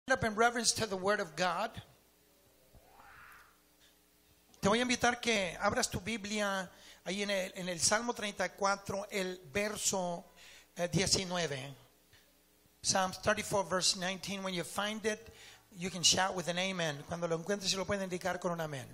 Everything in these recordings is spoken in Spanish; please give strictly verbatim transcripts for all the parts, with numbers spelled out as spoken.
Up in reverence to the Word of God. Te voy a invitar que abras tu Biblia ahí en el, en el Salmo treinta y cuatro, el verso eh, diecinueve. Psalms thirty-four, verse nineteen. When you find it, you can shout with an amen. Cuando lo encuentres, se lo pueden indicar con un amén.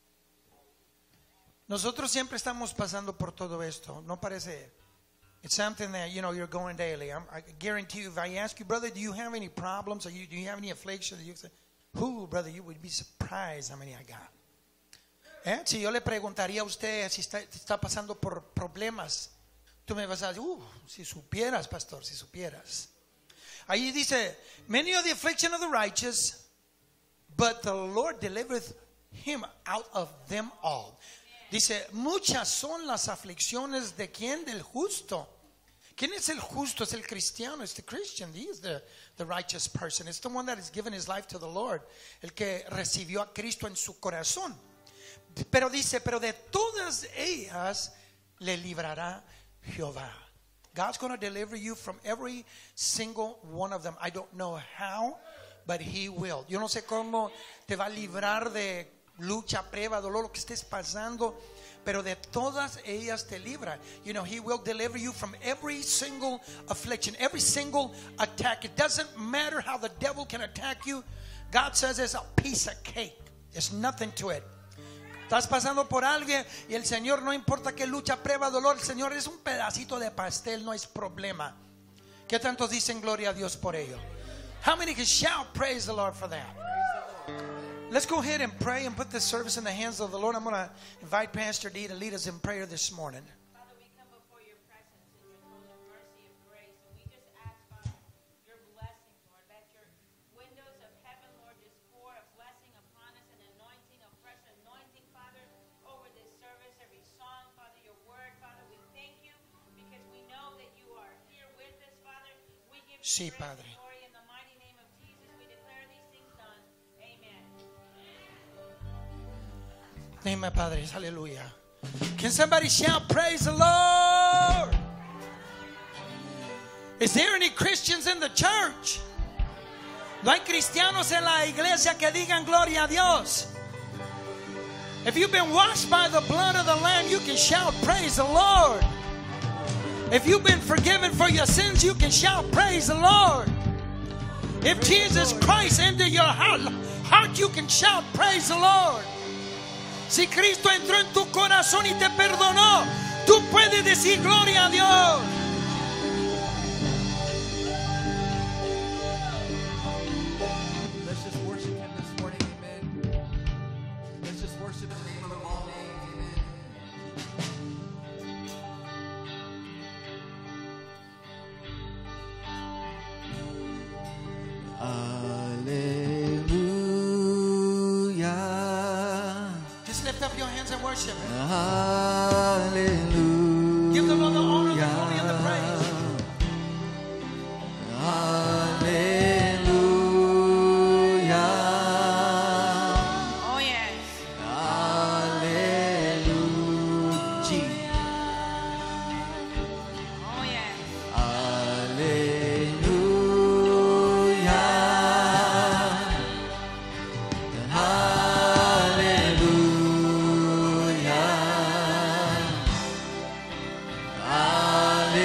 Nosotros siempre estamos pasando por todo esto. No parece. It's something that, you know, you're going daily. I'm, I guarantee you, if I ask you, brother, do you have any problems? Or you, do you have any afflictions? You say, who, brother, you would be surprised how many I got. ¿Eh? Si yo le preguntaría a usted si está, si está pasando por problemas, tú me vas a decir, uh, si supieras, pastor, si supieras. Ahí dice, many are the affliction of the righteous, but the Lord delivereth him out of them all. Dice, muchas son las aflicciones de quién, del justo. ¿Quién es el justo? Es el cristiano, es the Christian. He is the, the righteous person. It's the one that has given his life to the Lord. El que recibió a Cristo en su corazón. Pero dice, pero de todas ellas le librará Jehová. God's going to deliver you from every single one of them. I don't know how, but He will. Yo no sé cómo te va a librar de lucha, prueba, dolor, lo que estés pasando, pero de todas ellas te libra. You know, He will deliver you from every single affliction, every single attack. It doesn't matter how the devil can attack you. God says it's a piece of cake. There's nothing to it. Estás pasando por alguien y el Señor, no importa qué lucha, prueba, dolor, el Señor es un pedacito de pastel, no es problema. ¿Qué tantos dicen gloria a Dios por ello? How many can shout praise the Lord for that? Let's go ahead and pray and put this service in the hands of the Lord. I'm going to invite Pastor D to lead us in prayer this morning. Father, we come before your presence in your throne of mercy and grace. And we just ask, Father, your blessing, Lord. That your windows of heaven, Lord, just pour a blessing upon us, an anointing, a fresh anointing, Father, over this service, every song, Father, your word, Father. We thank you because we know that you are here with us, Father. We give you Sí, praise Padre. and glory in the mighty name of Jesus. We declare these things done. Amen. Amen, Padre. Hallelujah. Can somebody shout praise the Lord? Is there any Christians in the church? No hay cristianos en la iglesia que digan gloria a Dios. If you've been washed by the blood of the Lamb, you can shout praise the Lord. If you've been forgiven for your sins, you can shout praise the Lord. If Jesus Christ entered your heart, heart, you can shout praise the Lord. Si Cristo entró en tu corazón y te perdonó, tú puedes decir gloria a Dios. Let's just worship Him this morning, amen. Let's just worship the name of the all name, Hallelujah. Just lift up your hands and worship Him. Hallelujah. Give the Lord the honor, the glory, and the praise. Hallelujah. Oh, yes. Hallelujah. Oh, yes. Hallelujah. Hallelujah.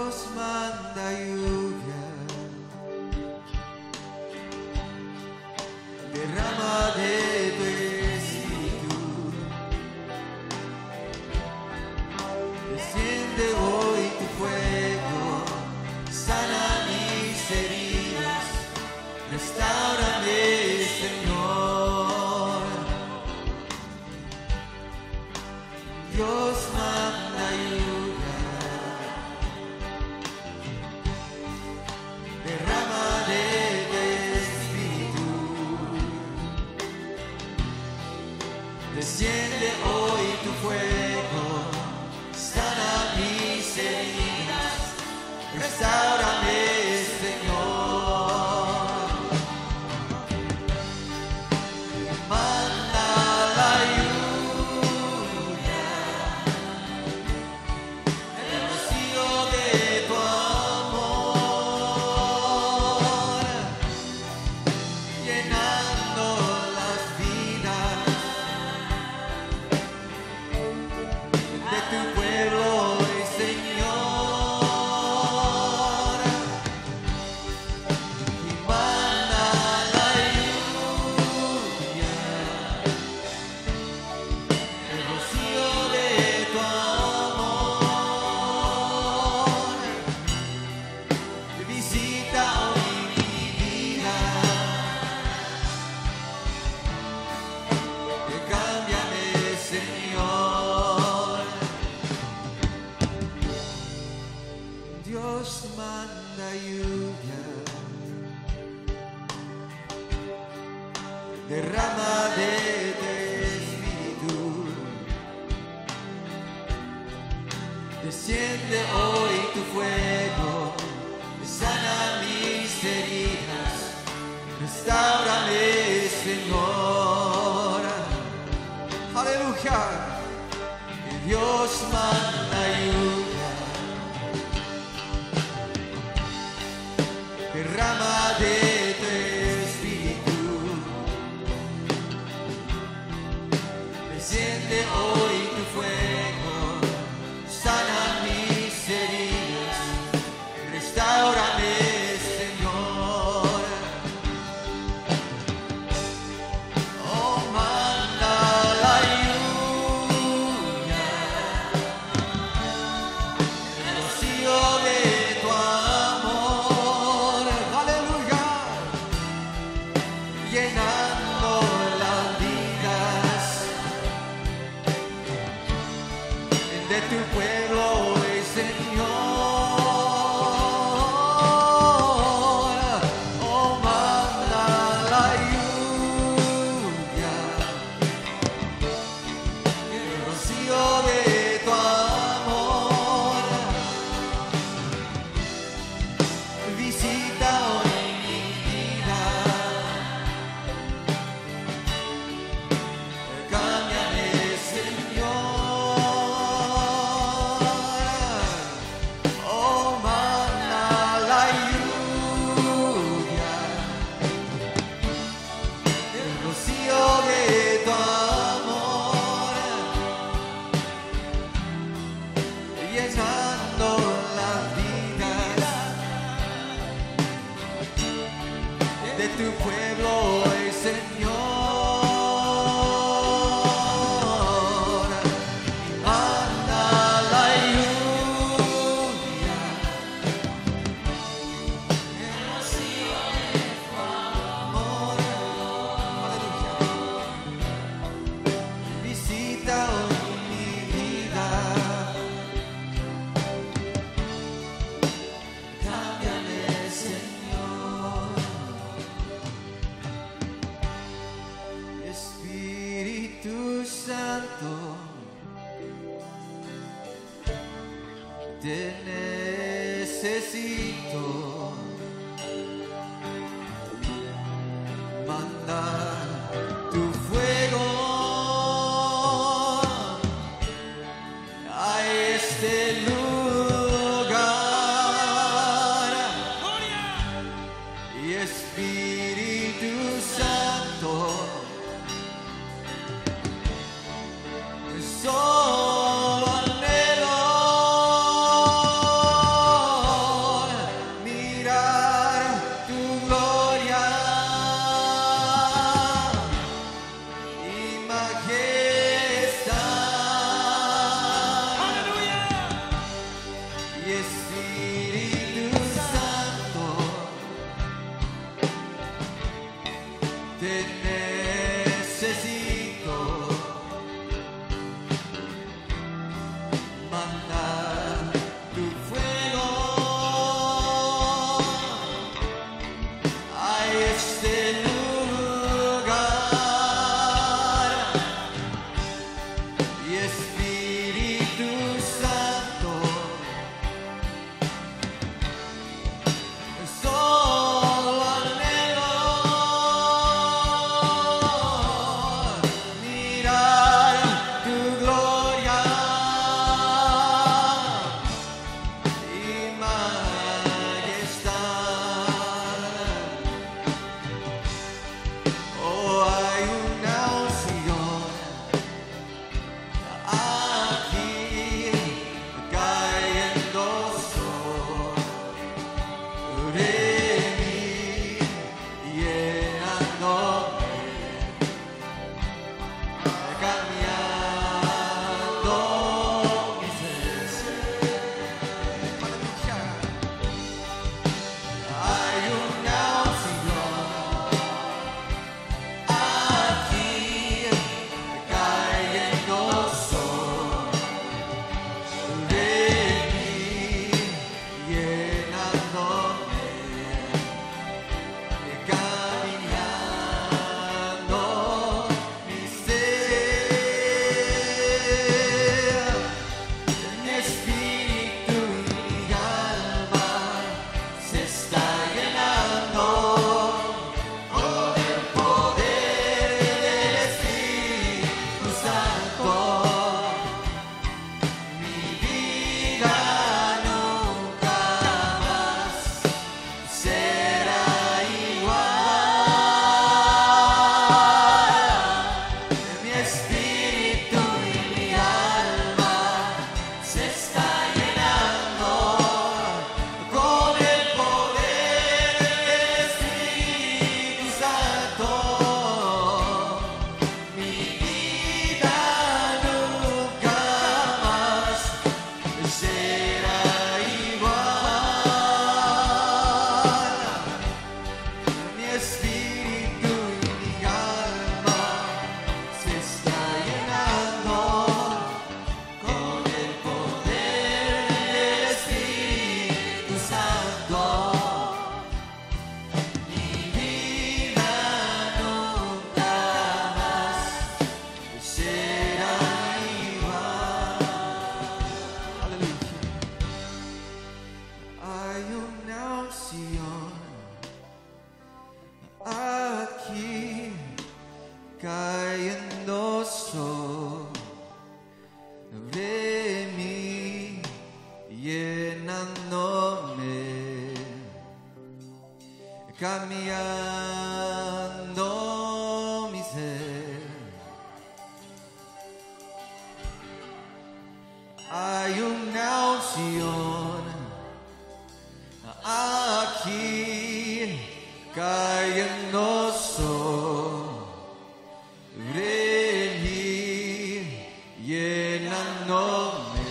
Dios manda lluvia, derrama de tu espíritu, desciende hoy tu fuego, sana mis heridas, restáurame, Señor. Dios manda lluvia, derrama de tu espíritu, desciende hoy tu fuego, sana mis heridas, restáurame, Señor. Manda la lluvia, el rocío de tu amor, llenando las vidas de tu pueblo, Señor. Y manda la lluvia, el rocío de tu amor, visita hoy mi vida, cámbiame, Señor. Dios manda lluvia, derrama de tu espíritu, desciende hoy tu fuego, sana mis heridas, restáurame, Señor. Aleluya. Y Dios manda lluvia, derrama de tu espíritu, desciende hoy tu fuego, sana mis heridas, restáurame, Señor. Oh, manda la lluvia, el rocío de tu amor, aleluya, llenando las vidas de tu pueblo, Señor. Oh, manda la lluvia, el rocío de tu amor, visita hoy mi vida, cámbiame, Señor. Oh, manda la lluvia, el rocío de tu amor, llenando las vidas de tu pueblo, Señor. Manda la lluvia, el rocío de tu amor, aleluya, visita hoy mi vida, cámbiame, Señor. Espíritu Santo, te necesito, manda tu fuego a este lugar. Y Espíritu Santo, solo anhelo manda tu fuego a este lugar y Espíritu Santo solo anhelo mirar tu gloria y majestad. Oh, hay una unción aquí cayendo sobre mí, llenándome, cambiando mi ser. Hay una unción aquí cayendo sobre mí, llenándome, caminando mi ser. Mi espíritu y mi alma se está llenando con el poder del Espíritu Santo. Mi vida nunca más será igual. Mi espíritu y mi alma se está llenando con el poder del Espíritu Santo. Mi vida nunca más será igual. Mi espíritu y mi alma se está llenando con el poder del Espíritu Santo. Mi vida nunca más será igual. Aleluya. Hay una unción aquí cayendo sobre mí, llenándome, cambiando mi ser. Hay una unción aquí cayendo sobre mí, llenándome,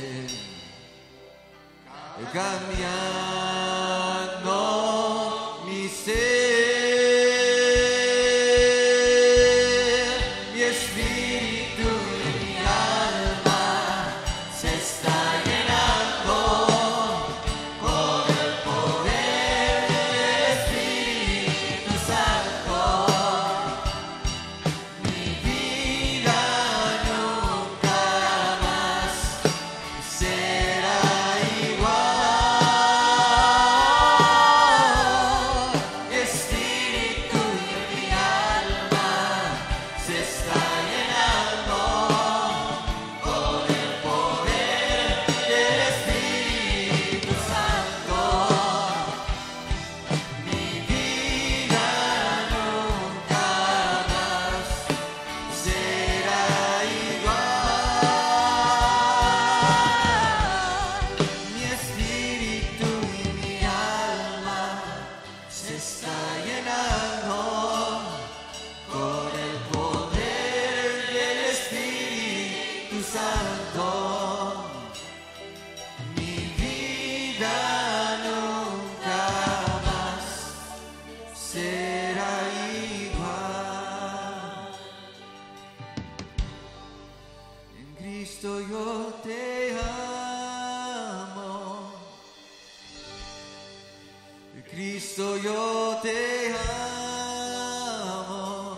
cambiando mi ser. Mi espíritu y mi alma se está llenando con el poder del Espíritu Santo. Mi vida nunca más será igual. te amo. Cristo, yo te amo.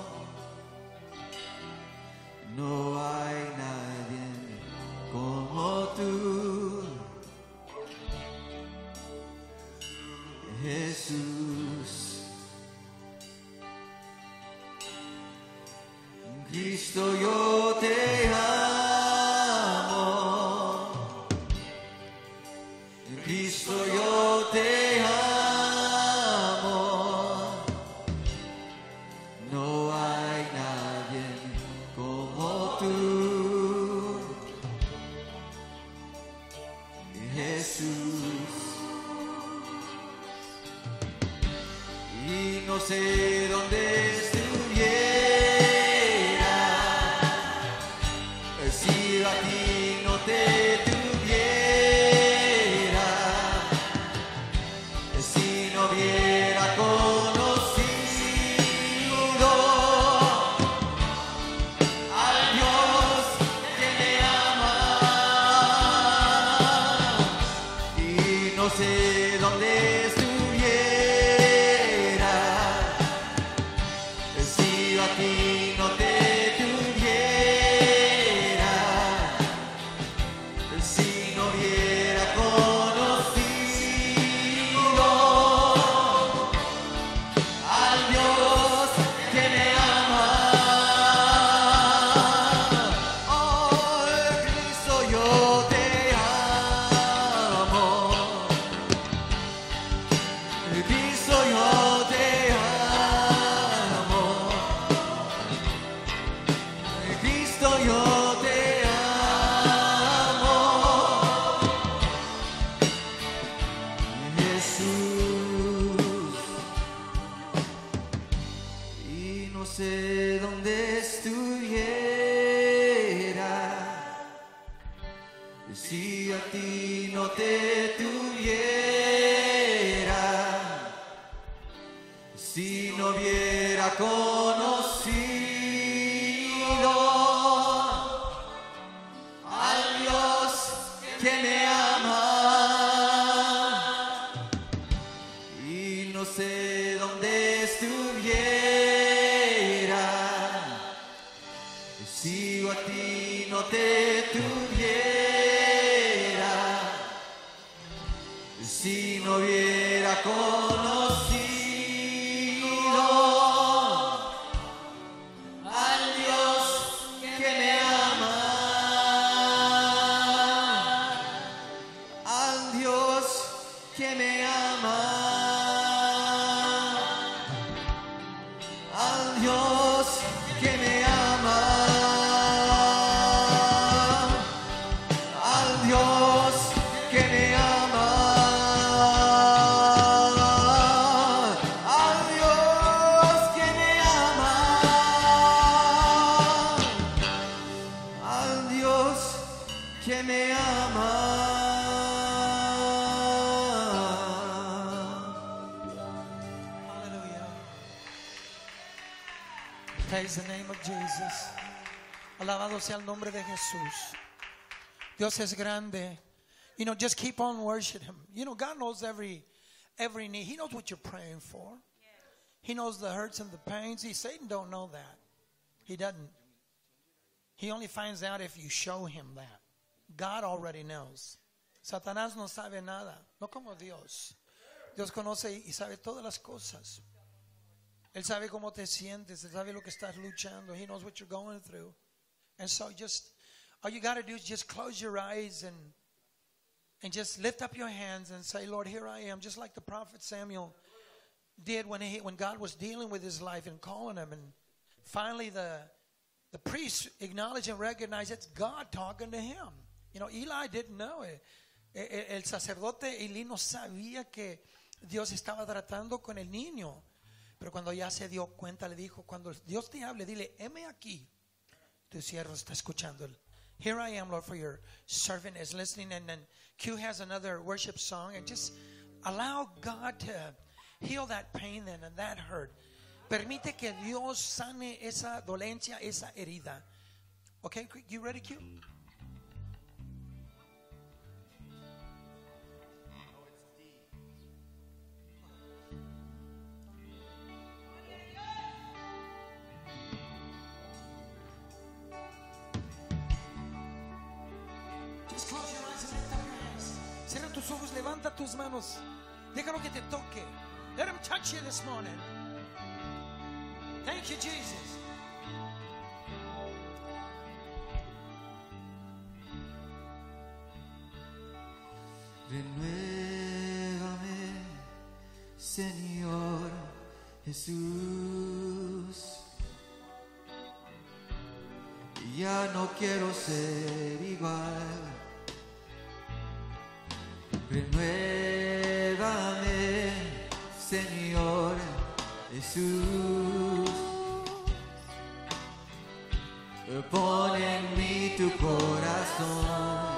No hay nadie como tú, Jesús. Cristo, yo te amo. Cristo, yo te amo. No hay nadie como tú, Jesús. Y no sé dónde estuviera si a ti no te tuviera, si no hubiera conocido al Dios que me ama. Y no sé dónde estuviera si a ti no te tuviera, si no hubiera conocido al Dios que me ama. Oh, Cristo, yo te amo. Cristo, yo te amo. Cristo, yo te amo. Jesús. Y no sé dónde estuviera si a ti no te tuviera, si no hubiera conocido al Dios que me ama. Y no sé dónde estuviera si a ti no te tuviera, si no hubiera conocido al Dios que me ama, al Dios que me ama, al Dios que me ama, al Dios que me ama, al Dios que me ama, al Dios que me ama. Hallelujah. Praise the name of Jesus. Alabado sea el nombre de Jesús. Dios es grande. You know, just keep on worshiping Him. You know, God knows every every need. He knows what you're praying for. He knows the hurts and the pains. See, Satan don't know that. He doesn't. He only finds out if you show him that. God already knows. Satanás no sabe nada. No como Dios. Dios conoce y sabe todas las cosas. Él sabe cómo te sientes. Él sabe lo que estás luchando. He knows what you're going through. And so just, all you got to do is just close your eyes and and just lift up your hands and say, Lord, here I am. Just like the prophet Samuel did when he when God was dealing with his life and calling him. And finally the the priest acknowledged and recognized it's God talking to him. You know, Eli didn't know it. El sacerdote Eli no sabía que Dios estaba tratando con el niño. Pero cuando ya se dio cuenta, le dijo, cuando Dios te hable, dile, heme aquí. Tu siervo está escuchando. Here I am, Lord, for your servant is listening. And then Q has another worship song. And just allow God to heal that pain then and that hurt. Permite que Dios sane esa dolencia, esa herida. Okay, you ready, Q? Close your eyes and lift up your hands. Cierra tus ojos, levanta tus manos. Déjalo que te toque. Let him touch you this morning. Thank you, Jesus. Renuévame, Señor Jesús. Ya no quiero ser igual. Renuévame, Señor Jesús. Pon en mí tu corazón.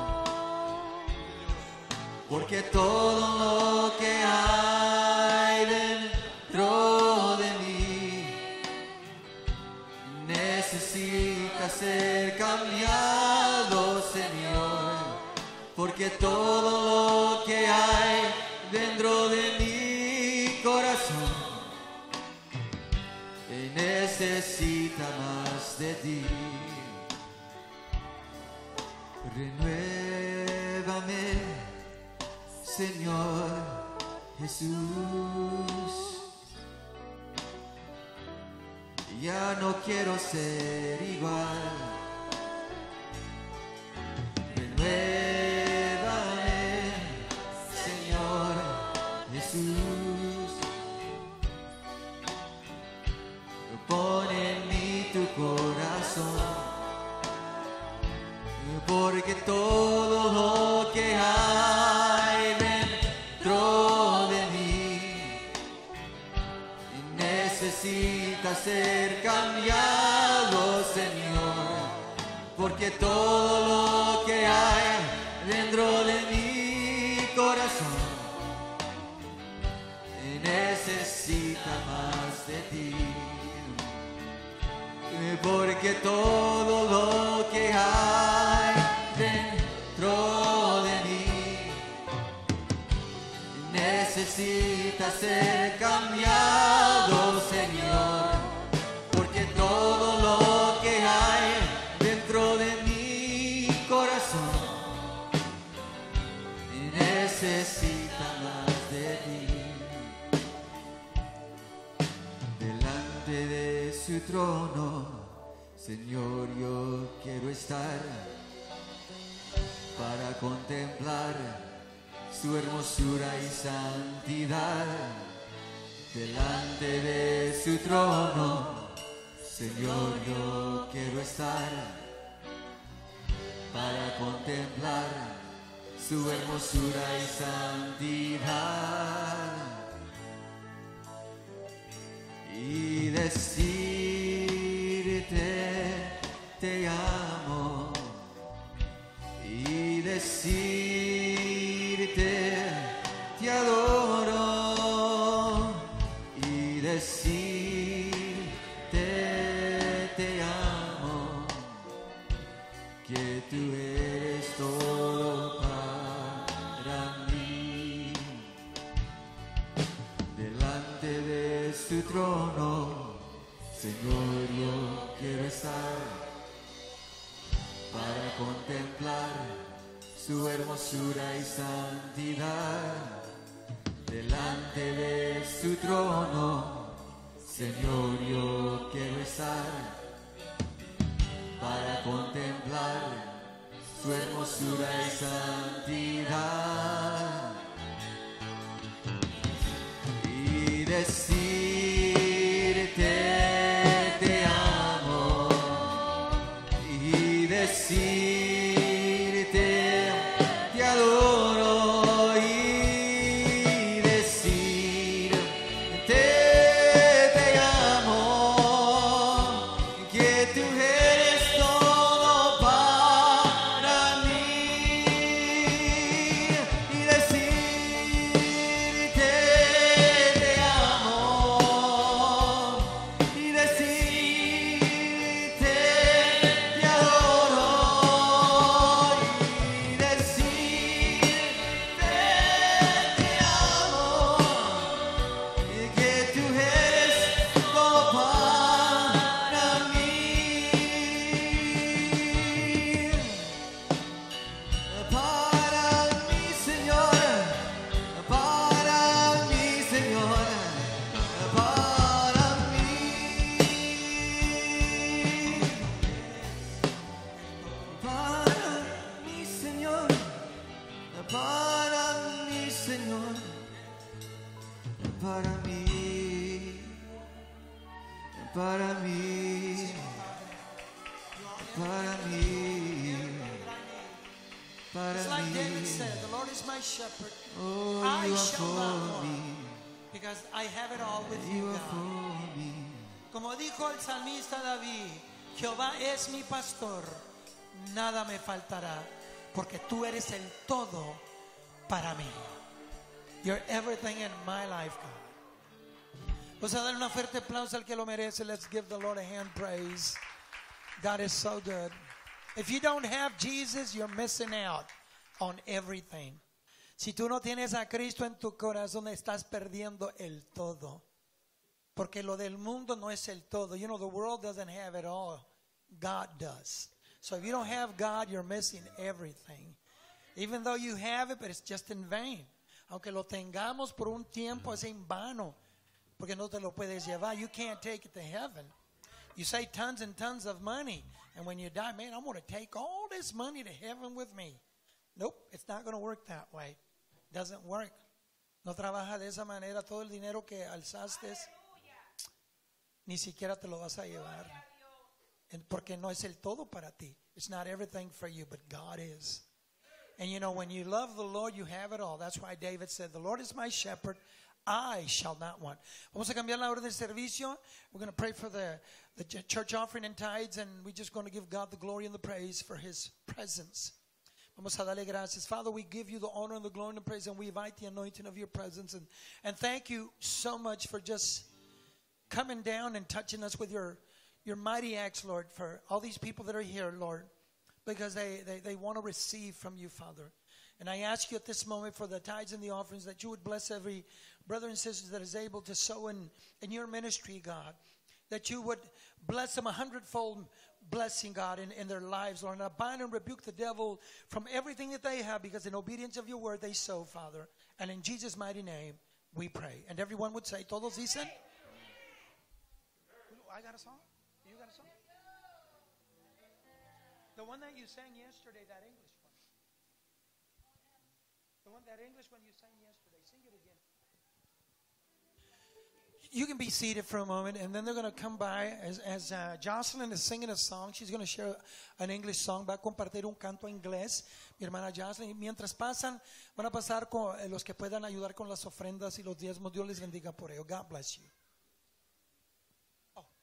Porque todo lo que hay dentro de mí necesita ser cambiado, Señor. Porque todo lo que hay dentro de mi corazón necesita más de ti. Renuévame, Señor Jesús. Ya no quiero ser igual. Renuévame, Señor Jesús. Pon en mí tu corazón. Porque todo lo que hay dentro de mí necesita ser cambiado, Señor. Porque todo lo que hay dentro de mi corazón necesita más de ti. Porque todo lo que hay dentro de mí necesita ser cambiado, Señor. Porque todo lo que hay dentro de mi corazón necesita más de ti. Delante de su trono, Señor, yo quiero estar para contemplar su hermosura y santidad. Delante de su trono, Señor, yo quiero estar para contemplar su hermosura y santidad. Y decirte te amo, y decirte te adoro, y decirte te amo, que tú eres todo para mí. Delante de su trono, Señor, yo quiero estar para contemplar su hermosura y santidad. Delante de su trono, Señor, yo quiero estar para contemplar su hermosura y santidad. Y decirte te amo, y decirte te adoro, y decirte te amo, que tú eres todo para mí. para mí, Señor, para mí, para mí, para mí, para It's like David mí. said, the Lord is my shepherd. Oh, I you are shall not for want, me. because I have it all with You you, are God. for me. Como dijo el salmista David, Jehová es mi pastor, nada me faltará, porque tú eres el todo para mí. You're everything in my life, God. Vamos a dar una fuerte aplauso al que lo merece. Let's give the Lord a hand praise. God is so good. If you don't have Jesus, you're missing out on everything. Si tú no tienes a Cristo en tu corazón, estás perdiendo el todo. Porque lo del mundo no es el todo. You know, the world doesn't have it all. God does. So if you don't have God, you're missing everything. Even though you have it, but it's just in vain. Aunque lo tengamos por un tiempo, es en vano. Porque no te lo puedes llevar. You can't take it to heaven. You say tons and tons of money. And when you die, man, I'm going to take all this money to heaven with me. Nope, it's not going to work that way. Doesn't work. No trabaja de esa manera. Todo el dinero que alzaste, ni siquiera te lo vas a llevar. And porque no es el todo para ti. It's not everything for you, but God is. And you know, when you love the Lord, you have it all. That's why David said, the Lord is my shepherd, I shall not want. Vamos a cambiar la hora del servicio. We're going to pray for the, the church offering and tithes, and we're just going to give God the glory and the praise for His presence. Vamos a darle gracias. Father, we give you the honor and the glory and the praise, and we invite the anointing of your presence. And, and thank you so much for just coming down and touching us with your, your mighty acts, Lord, for all these people that are here, Lord, because they, they, they want to receive from you, Father. And I ask you at this moment for the tithes and the offerings that you would bless every brother and sister that is able to sow in, in your ministry, God. That you would bless them a hundredfold blessing, God, in, in their lives, Lord. And I bind and rebuke the devil from everything that they have, because in obedience of your word they sow, Father. And in Jesus' mighty name we pray. And everyone would say, todos dicen? I got a song? You got a song? The one that you sang yesterday, that English one. The one, that English one you sang yesterday. Sing it again. You can be seated for a moment, and then they're going to come by as, as uh, Jocelyn is singing a song. She's going to share an English song. Va a compartir un canto en inglés, mi hermana Jocelyn. Mientras pasan, van a pasar con eh, los que puedan ayudar con las ofrendas y los diezmos. Dios les bendiga por ello. God bless you. Oh.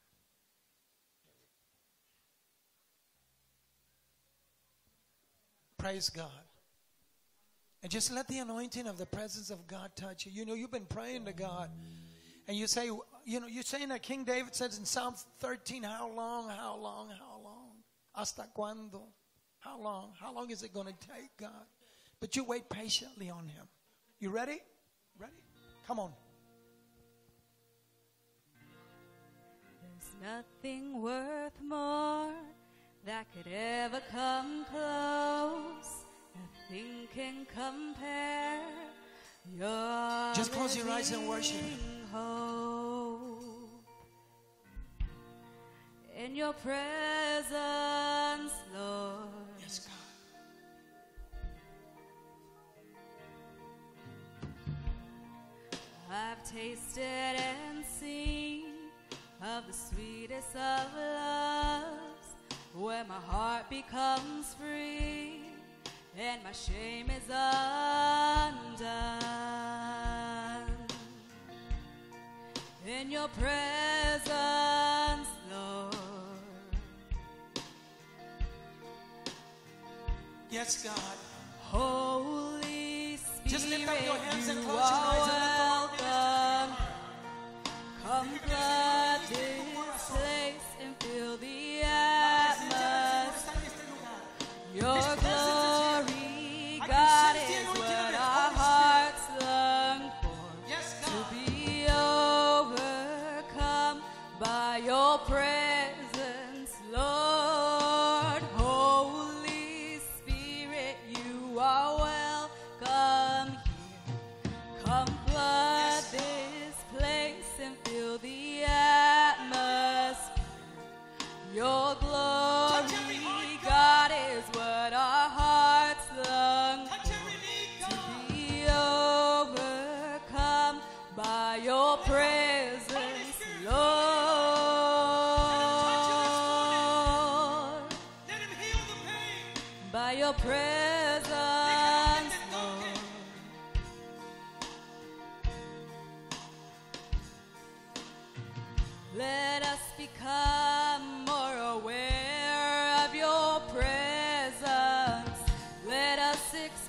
Praise God. And just let the anointing of the presence of God touch you. You know, you've been praying to God. And you say, you know, you're saying that King David says in Psalm thirteen, how long, how long, how long? Hasta cuándo? How long? How long is it going to take, God? But you wait patiently on Him. You ready? Ready? Come on. There's nothing worth more that could ever come close. Nothing can compare. Your Just close your eyes and worship Him. Hope. In your presence, Lord. Yes, God. I've tasted and seen of the sweetest of loves, where my heart becomes free and my shame is undone. In your presence, Lord. Yes, God. Holy Spirit, Just lift up your hands and you close your eyes and let the are Lord welcome. Come flood this place and fill the atmosphere. Your glory, God, is what our hearts long for. Yes, To God. be overcome by your presence, Lord. Holy Spirit, you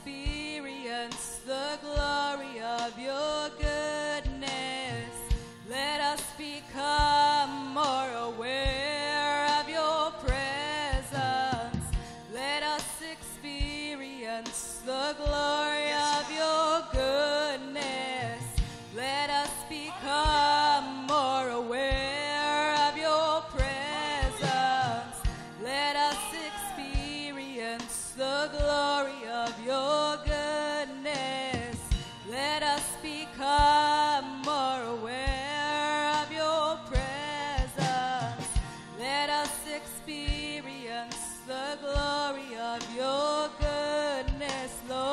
experience the glory of your goodness. Let us become more aware of your presence. Let us experience the glory of your goodness. Let us become more aware of your presence. Let us experience the glory of your goodness. Let us become more aware of your presence. Let us experience the glory of your goodness,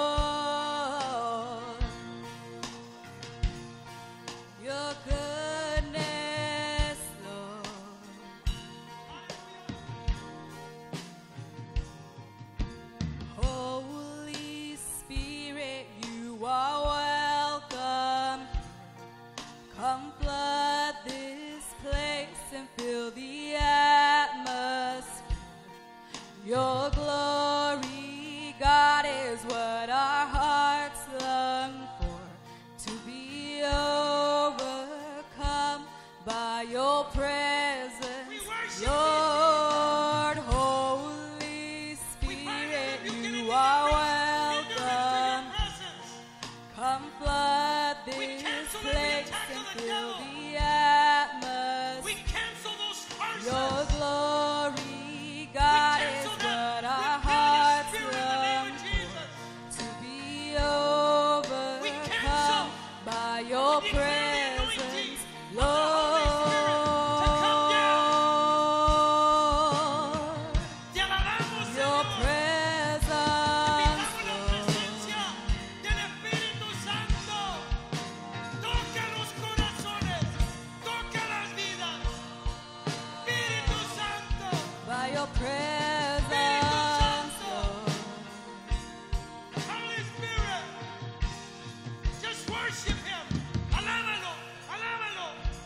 Lord. Your goodness, Lord. Holy Spirit, you are welcome. Come flood this place and fill the atmosphere. Your glory, God, is what our hearts long for. To be overcome by your presence, Lord. Holy Spirit, you are welcome. Come flood this place and fill the atmosphere. Your glory, God, is what our hearts long for. To be overcome by your presence, Lord. Your presence, Lord. By your presence, Lord. Holy Spirit, just worship Him. Alábalo, alábalo.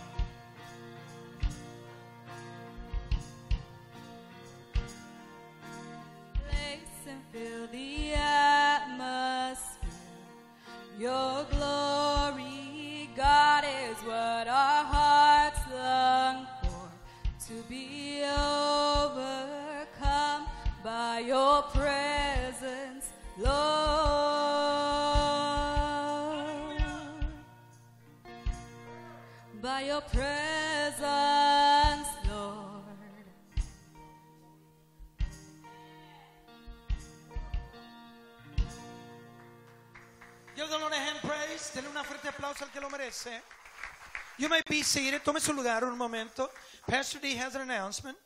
Place and fill the atmosphere. Your glory, God, is what our hearts long for. To be overcome by your presence, Lord. By your presence, Lord. Give the Lord a hand praise. Denle una fuerte aplauso al que lo merece. You may be seated. Tome su lugar un momento. Pastor D has an announcement.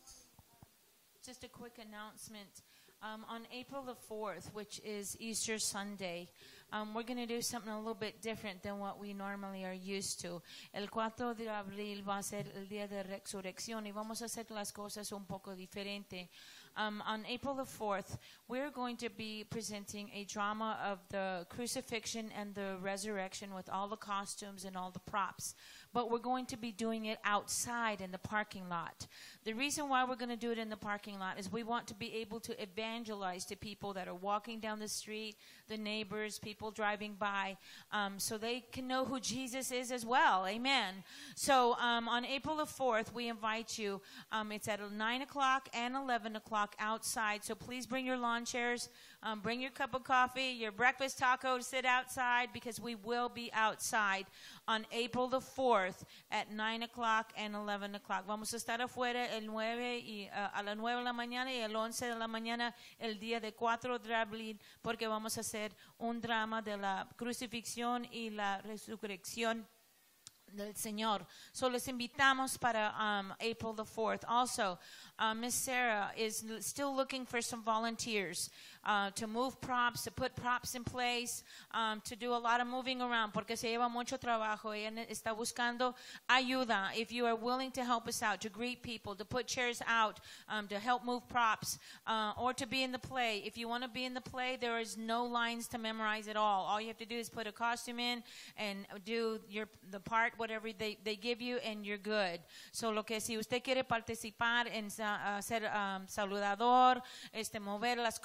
Just a quick announcement. Um, on April the fourth, which is Easter Sunday, um, we're going to do something a little bit different than what we normally are used to. El cuatro de abril va a ser el día de resurrección y vamos a hacer las cosas un poco diferente. Um, on April the fourth, we're going to be presenting a drama of the crucifixion and the resurrection with all the costumes and all the props. But we're going to be doing it outside in the parking lot. The reason why we're going to do it in the parking lot is we want to be able to evangelize to people that are walking down the street, the neighbors, people driving by, um, so they can know who Jesus is as well. Amen. So um, on April the fourth, we invite you. Um, it's at nine o'clock and eleven o'clock outside. So please bring your lawn chairs. Um, bring your cup of coffee, your breakfast taco to sit outside, because we will be outside on April the fourth at nine o'clock and eleven o'clock. Vamos a estar afuera el nueve y, uh, a las nueve de la mañana y el once de la mañana el día de cuatro de abril, porque vamos a hacer un drama de la crucifixión y la resurrección del Señor. So les invitamos para um, April the fourth. Also, uh, Miss Sarah is l- still looking for some volunteers uh, to move props, to put props in place, um, to do a lot of moving around, porque se lleva mucho trabajo. Ella ne- está buscando ayuda. If you are willing to help us out, to greet people, to put chairs out, um, to help move props, uh, or to be in the play. If you want to be in the play, there is no lines to memorize at all. All you have to do is put a costume in and do your the part, whatever they, they give you, and you're good. So lo que si usted quiere participar en sa- uh, ser um, saludador, este mover las cosas,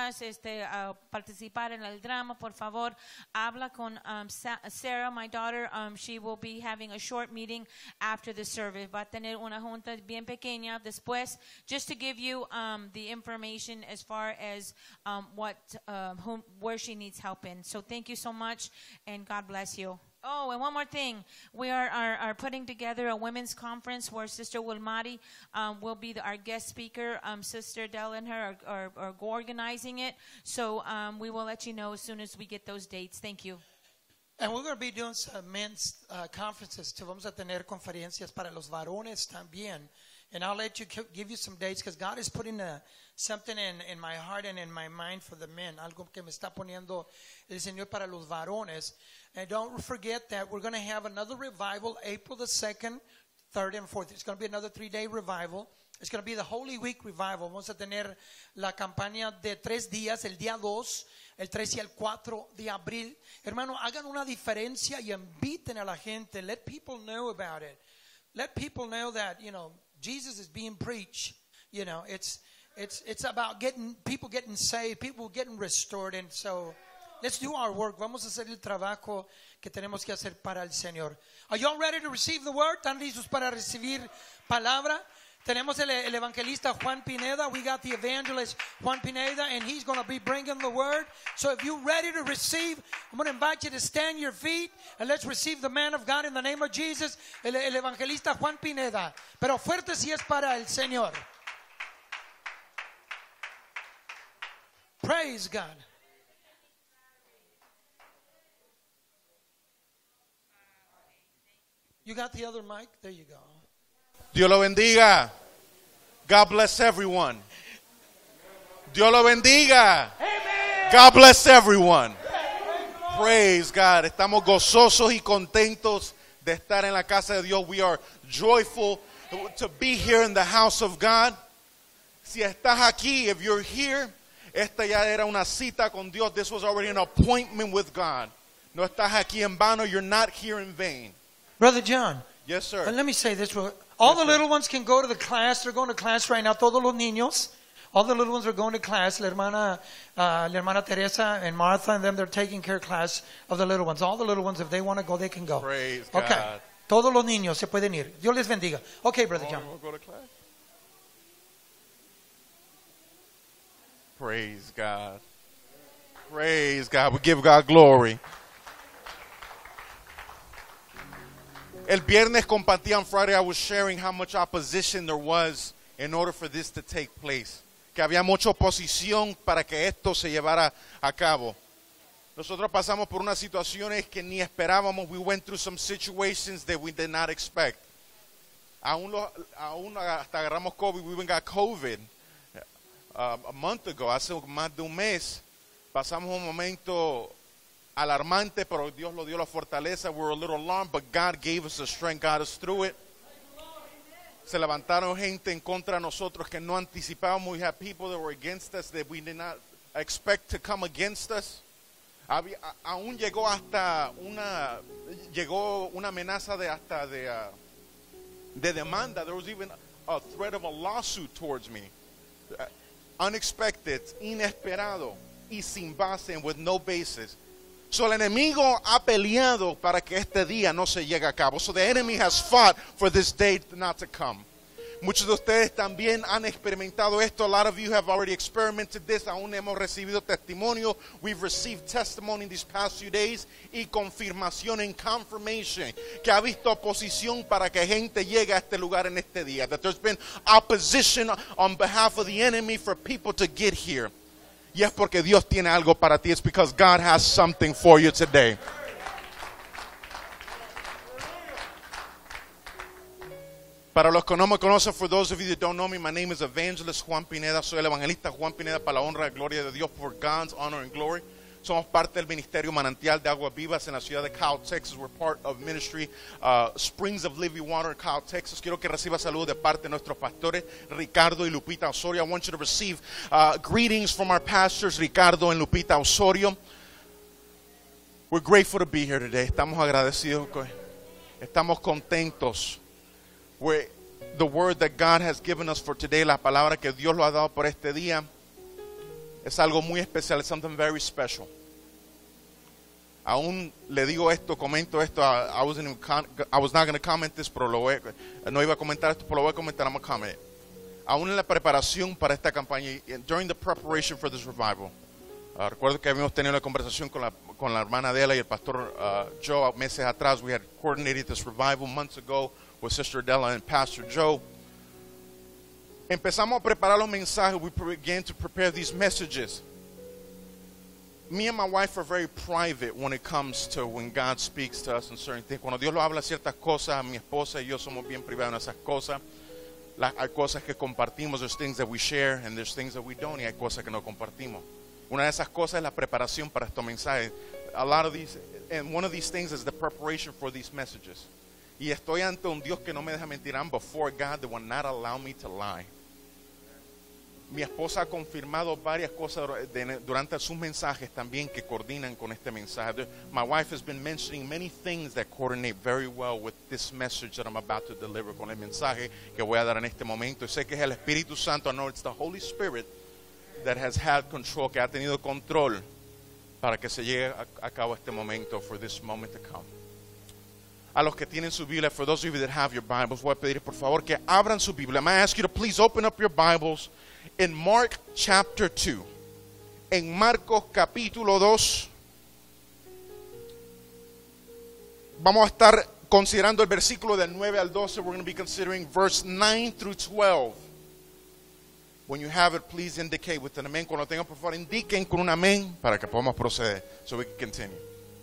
vas este, a participar en el drama, por favor, habla con um, Sa- Sarah, my daughter. Um, she will be having a short meeting after the service. Va a tener una junta bien pequeña después, just to give you um, the information as far as um, what, um, whom, where she needs help in. So thank you so much, and God bless you. Oh, and one more thing. We are, are, are putting together a women's conference where Sister Wilmati um, will be the, our guest speaker. Um, Sister Dell and her are, are, are organizing it. So um, we will let you know as soon as we get those dates. Thank you. And we're going to be doing some men's uh, conferences too. Vamos a tener conferencias para los varones también. And I'll let you give you some dates because God is putting a, something in, in my heart and in my mind for the men. Algo que me está poniendo el Señor para los varones. And don't forget that we're going to have another revival April the second, third, and fourth. It's going to be another three-day revival. It's going to be the Holy Week revival. Vamos a tener la campaña de tres días, el día dos, el tres y el cuatro de abril. Hermano, hagan una diferencia y inviten a la gente. Let people know about it. Let people know that, you know, Jesus is being preached. You know, it's it's it's about getting people getting saved, people getting restored, and so let's do our work. Vamos a hacer el trabajo que tenemos que hacer para el Señor. Are you all ready to receive the word? ¿Están listos para recibir palabra? Tenemos el, el evangelista Juan Pineda. We got the evangelist Juan Pineda, and he's going to be bringing the word. So if you're ready to receive, I'm going to invite you to stand your feet and let's receive the man of God in the name of Jesus, el, el evangelista Juan Pineda. Pero fuerte si es para el Señor. Praise God. You got the other mic? There you go. Dios lo bendiga. God bless everyone. Dios lo bendiga. Amen. God bless everyone. Praise God. Estamos gozosos y contentos de estar en la casa de Dios. We are joyful to be here in the house of God. Si estás aquí, if you're here, esta ya era una cita con Dios. This was already an appointment with God. No estás aquí en vano. You're not here in vain. Brother John. Yes, sir. And let me say this. All Yes, the sir. little ones can go to the class. They're going to class right now. Todos los niños. All the little ones are going to class. La hermana, uh, la hermana Teresa and Martha and them, they're taking care of class of the little ones. All the little ones, if they want to go, they can go. Praise Okay. God. Todos los niños se pueden ir. Dios les bendiga. Okay, Brother John. We'll go to class. Praise God. Praise God. We give God glory. El viernes compartí on Friday, I was sharing how much opposition there was in order for this to take place. Que había mucha oposición para que esto se llevara a cabo. Nosotros pasamos por unas situaciones que ni esperábamos. We went through some situations that we did not expect. Aún, lo, aún hasta agarramos COVID. We even got COVID uh, a month ago, hace más de un mes. Pasamos un momento alarmante, pero Dios lo dio la fortaleza. We were a little alarmed, but God gave us the strength, got us through it. Se levantaron gente en contra de nosotros que no anticipábamos. We had people that were against us that we did not expect to come against us. Había, a, aún llegó hasta una llegó una amenaza de hasta de uh, de demanda. There was even a threat of a lawsuit towards me. Uh, unexpected, inesperado y sin base and with no basis. So el enemigo ha peleado para que este día no se llegue a cabo. So the enemy has fought for this day not to come. Muchos de ustedes también han experimentado esto. A lot of you have already experimented this. Aún hemos recibido testimonio. We've received testimony these past few days y confirmación en confirmation que ha visto oposición para que gente llegue a este lugar en este día. That there's been opposition on behalf of the enemy for people to get here. Y es porque Dios tiene algo para ti. It's because God has something for you today. Para los que no me conocen, for those of you that don't know me, my name is Evangelist Juan Pineda. Soy el evangelista Juan Pineda para la honra y gloria de Dios, for God's honor and glory. Somos parte del Ministerio Manantial de Aguas Vivas en la ciudad de Kyle, Texas. We're part of ministry uh, Springs of Living Water in Kyle, Texas. Quiero que reciba saludos de parte de nuestros pastores Ricardo y Lupita Osorio. I want you to receive uh, greetings from our pastors Ricardo and Lupita Osorio. We're grateful to be here today. Estamos agradecidos. Estamos contentos. We're, the word that God has given us for today, la palabra que Dios lo ha dado por este día, es algo muy especial, it's something very special. Aún le digo esto, comento esto, I, I, wasn't even con, I was not going to comment this, pero lo voy, no iba a comentar esto, pero lo voy a comentar, I'm going to comment. Aún en la preparación para esta campaña, during the preparation for this revival, uh, recuerdo que habíamos tenido una conversación con la, con la hermana Adela y el pastor uh, Joe meses atrás. We had coordinated this revival months ago with Sister Adela and Pastor Joe. Empezamos a preparar los mensajes. We began to prepare these messages. Me and my wife are very private when it comes to when God speaks to us and certain things. Cuando Dios lo habla ciertas cosas, mi esposa y yo somos bien privados en esas cosas. La, hay cosas que compartimos, there's things that we share, and there's things that we don't, y hay cosas que no compartimos. Una de esas cosas es la preparación para estos mensajes. A lot of these, and one of these things is the preparation for these messages. Y estoy ante un Dios que no me deja mentir. I'm before God that will not allow me to lie. Mi esposa ha confirmado varias cosas durante sus mensajes también que coordinan con este mensaje. My wife has been mentioning many things that coordinate very well with this message that I'm about to deliver, con el mensaje que voy a dar en este momento. Y sé que es el Espíritu Santo. I know it's the Holy Spirit that has had control, que ha tenido control para que se llegue a, a cabo este momento, for this moment to come. A los que tienen su Biblia, for those of you that have your Bibles, voy a pedir por favor que abran su Biblia. I'm going to ask you to please open up your Bibles in Mark chapter two. En Marcos capítulo dos. Vamos a estar considerando el versículo del nueve al doce. We're going to be considering verse nine through twelve. When you have it, please indicate with an amen. Cuando tengan, por favor, indiquen con un amén para que podamos proceder, so we can continue.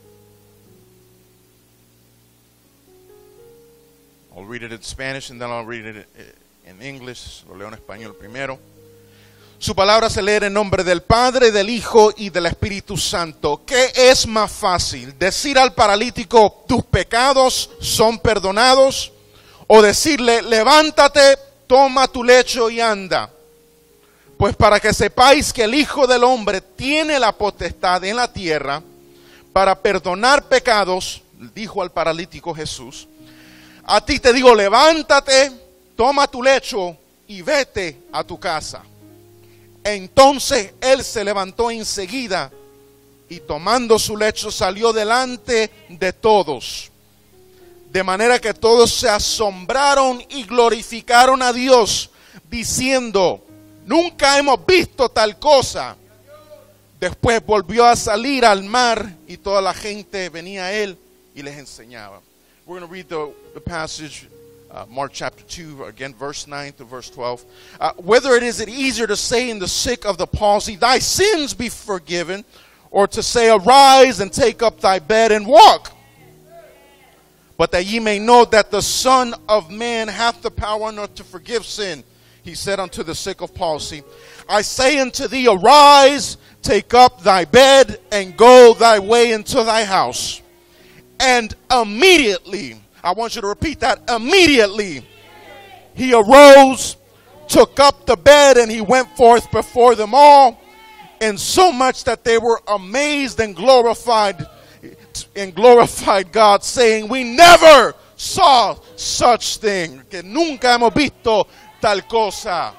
I'll read it in Spanish and then I'll read it in English. Lo leo en español primero. Su palabra se lee en nombre del Padre, del Hijo y del Espíritu Santo. ¿Qué es más fácil? ¿Decir al paralítico, tus pecados son perdonados? ¿O decirle, levántate, toma tu lecho y anda? Pues para que sepáis que el Hijo del Hombre tiene la potestad en la tierra para perdonar pecados, dijo al paralítico Jesús, a ti te digo, levántate, toma tu lecho y vete a tu casa. Entonces él se levantó enseguida y tomando su lecho salió delante de todos. De manera que todos se asombraron y glorificaron a Dios, diciendo, nunca hemos visto tal cosa. Después volvió a salir al mar y toda la gente venía a él y les enseñaba. We're going to read the, the passage, uh, Mark chapter two, again, verse nine to verse twelve. Uh, whether it is it easier to say in the sick of the palsy, thy sins be forgiven, or to say, arise and take up thy bed and walk. But that ye may know that the Son of Man hath the power not to forgive sin. He said unto the sick of palsy, I say unto thee, arise, take up thy bed, and go thy way into thy house. And immediately, I want you to repeat that, immediately, he arose, took up the bed, and he went forth before them all, and so much that they were amazed and glorified, and glorified God, saying, we never saw such thing, que nunca hemos visto tal cosa.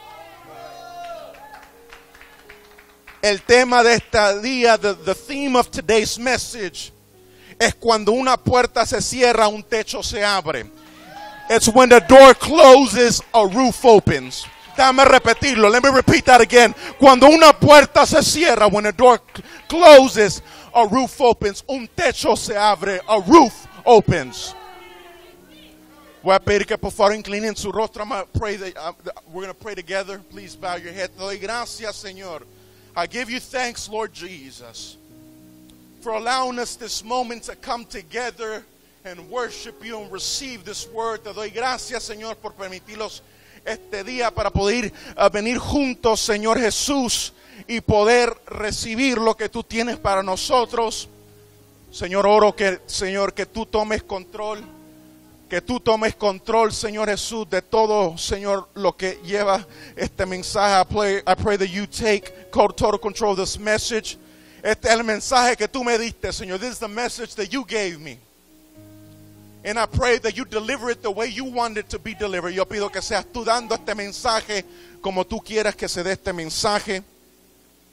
El tema de este día, the, the theme of today's message, es cuando una puerta se cierra, un techo se abre. It's when the door closes, a roof opens. Déjame repetirlo. Let me repeat that again. Cuando una puerta se cierra, when the door closes, a roof opens. Un techo se abre, a roof opens. Voy a pedir que por favor inclinen su rostro. I'm gonna pray that, uh, we're going to pray together. Please bow your head. Te doy gracias, Señor. I give you thanks, Lord Jesus, for allowing us this moment to come together and worship you and receive this word. Te doy gracias, Señor, por permitirnos este día para poder uh, venir juntos, Señor Jesús, y poder recibir lo que tú tienes para nosotros. Señor, oro que, Señor, que tú tomes control, que tú tomes control, Señor Jesús, de todo, Señor, lo que lleva este mensaje. I pray, I pray that you take total control of this message. Este es el mensaje que tú me diste, Señor. This is the message that you gave me. And I pray that you deliver it the way you want it to be delivered. Yo pido que seas tú dando este mensaje como tú quieras que se dé este mensaje.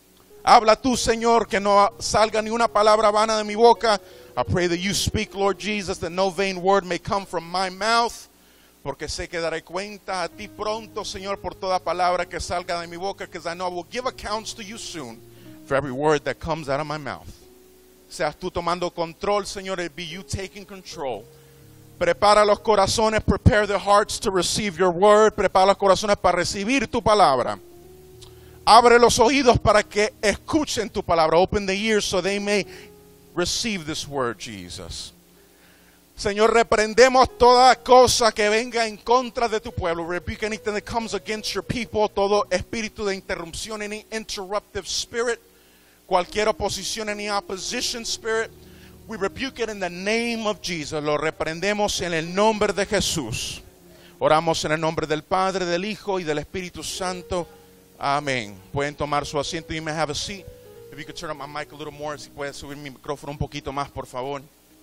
Habla tú, Señor, que no salga ni una palabra vana de mi boca. I pray that you speak, Lord Jesus, that no vain word may come from my mouth. Porque sé que daré cuenta a ti pronto, Señor, por toda palabra que salga de mi boca, because I know I will give accounts to you soon for every word that comes out of my mouth. Seas tú tomando control, Señor, it be you taking control. Prepara los corazones, prepare the hearts to receive your word. Prepara los corazones para recibir tu palabra. Abre los oídos para que escuchen tu palabra. Open the ears so they may receive this word, Jesus. Señor, reprendemos toda cosa que venga en contra de tu pueblo. Rebuke anything that comes against your people. Todo espíritu de interrupción, any interruptive spirit. Cualquier oposición, any opposition spirit. We rebuke it in the name of Jesus. Lo reprendemos en el nombre de Jesús. Oramos en el nombre del Padre, del Hijo y del Espíritu Santo. Amén. Pueden tomar su asiento. You may have a seat. If you could turn up my mic a little more. Si puede subir mi micrófono un poquito más, por favor.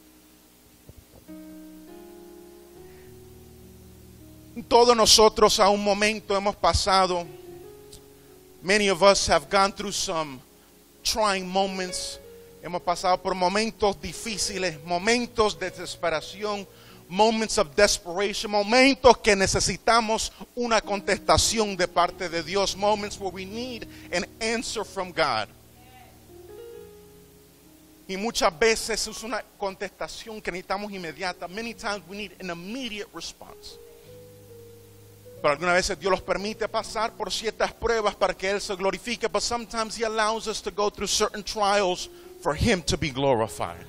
Todos nosotros a un momento hemos pasado. Many of us have gone through some trying moments. Hemos pasado por momentos difíciles, momentos de desesperación, moments of desperation, momentos que necesitamos una contestación de parte de Dios, moments where we need an answer from God. Y muchas veces es una contestación que necesitamos inmediata. Many times we need an immediate response. Pero algunas veces Dios los permite pasar por ciertas pruebas para que Él se glorifique. But sometimes He allows us to go through certain trials for Him to be glorified.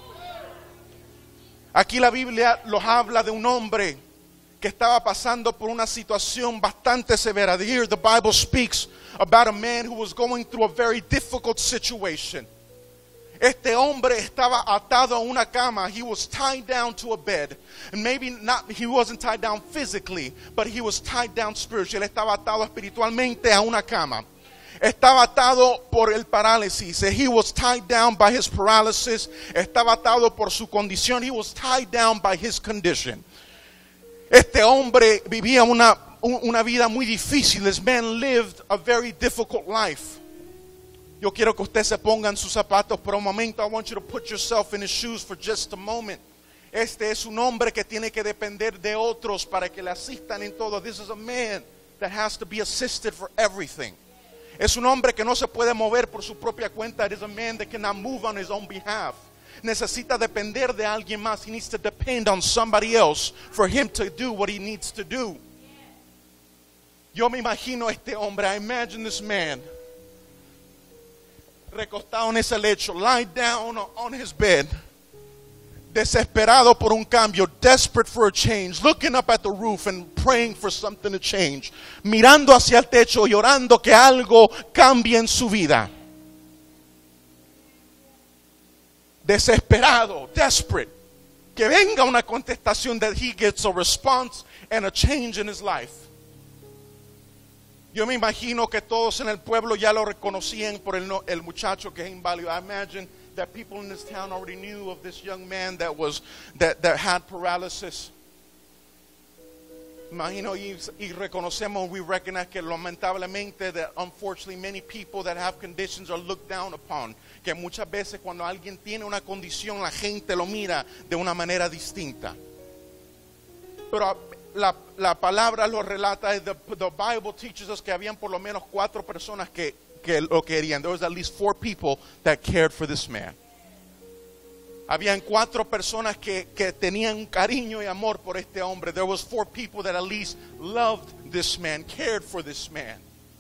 Aquí la Biblia nos habla de un hombre que estaba pasando por una situación bastante severa. Here the Bible speaks about a man who was going through a very difficult situation. Este hombre estaba atado a una cama. He was tied down to a bed. And maybe not, he wasn't tied down physically, but he was tied down spiritually. Él estaba atado espiritualmente a una cama. Estaba atado por el parálisis. He was tied down by his paralysis. Estaba atado por su condición. He was tied down by his condition. Este hombre vivía una, una vida muy difícil. This man lived a very difficult life. Yo quiero que usted se ponga en sus zapatos por un momento. I want you to put yourself in his shoes for just a moment. Este es un hombre que tiene que depender de otros para que le asistan en todo. This is a man that has to be assisted for everything. Es un hombre que no se puede mover por su propia cuenta. It is a man that cannot move on his own behalf. Necesita depender de alguien más. He needs to depend on somebody else for him to do what he needs to do. Yo me imagino este hombre. I imagine this man recostado en ese lecho, lie down on his bed, desesperado por un cambio, desperate for a change, looking up at the roof and praying for something to change, mirando hacia el techo y orando que algo cambie en su vida. Desesperado, desperate, que venga una contestación, that he gets a response and a change in his life. Yo me imagino que todos en el pueblo ya lo reconocían por el, no, el muchacho que es inválido. I imagine that people in this town already knew of this young man that was that, that had paralysis. Imagino y, y reconocemos, we recognize que lamentablemente that unfortunately many people that have conditions are looked down upon. Que muchas veces cuando alguien tiene una condición la gente lo mira de una manera distinta. Pero La, la palabra lo relata. The, the Bible teaches us que habían por lo menos cuatro personas que, que lo querían. There was at least four people that cared for this man. Habían cuatro personas que, que tenían un cariño y amor por este hombre. There was four people that at least loved this man, cared for this man.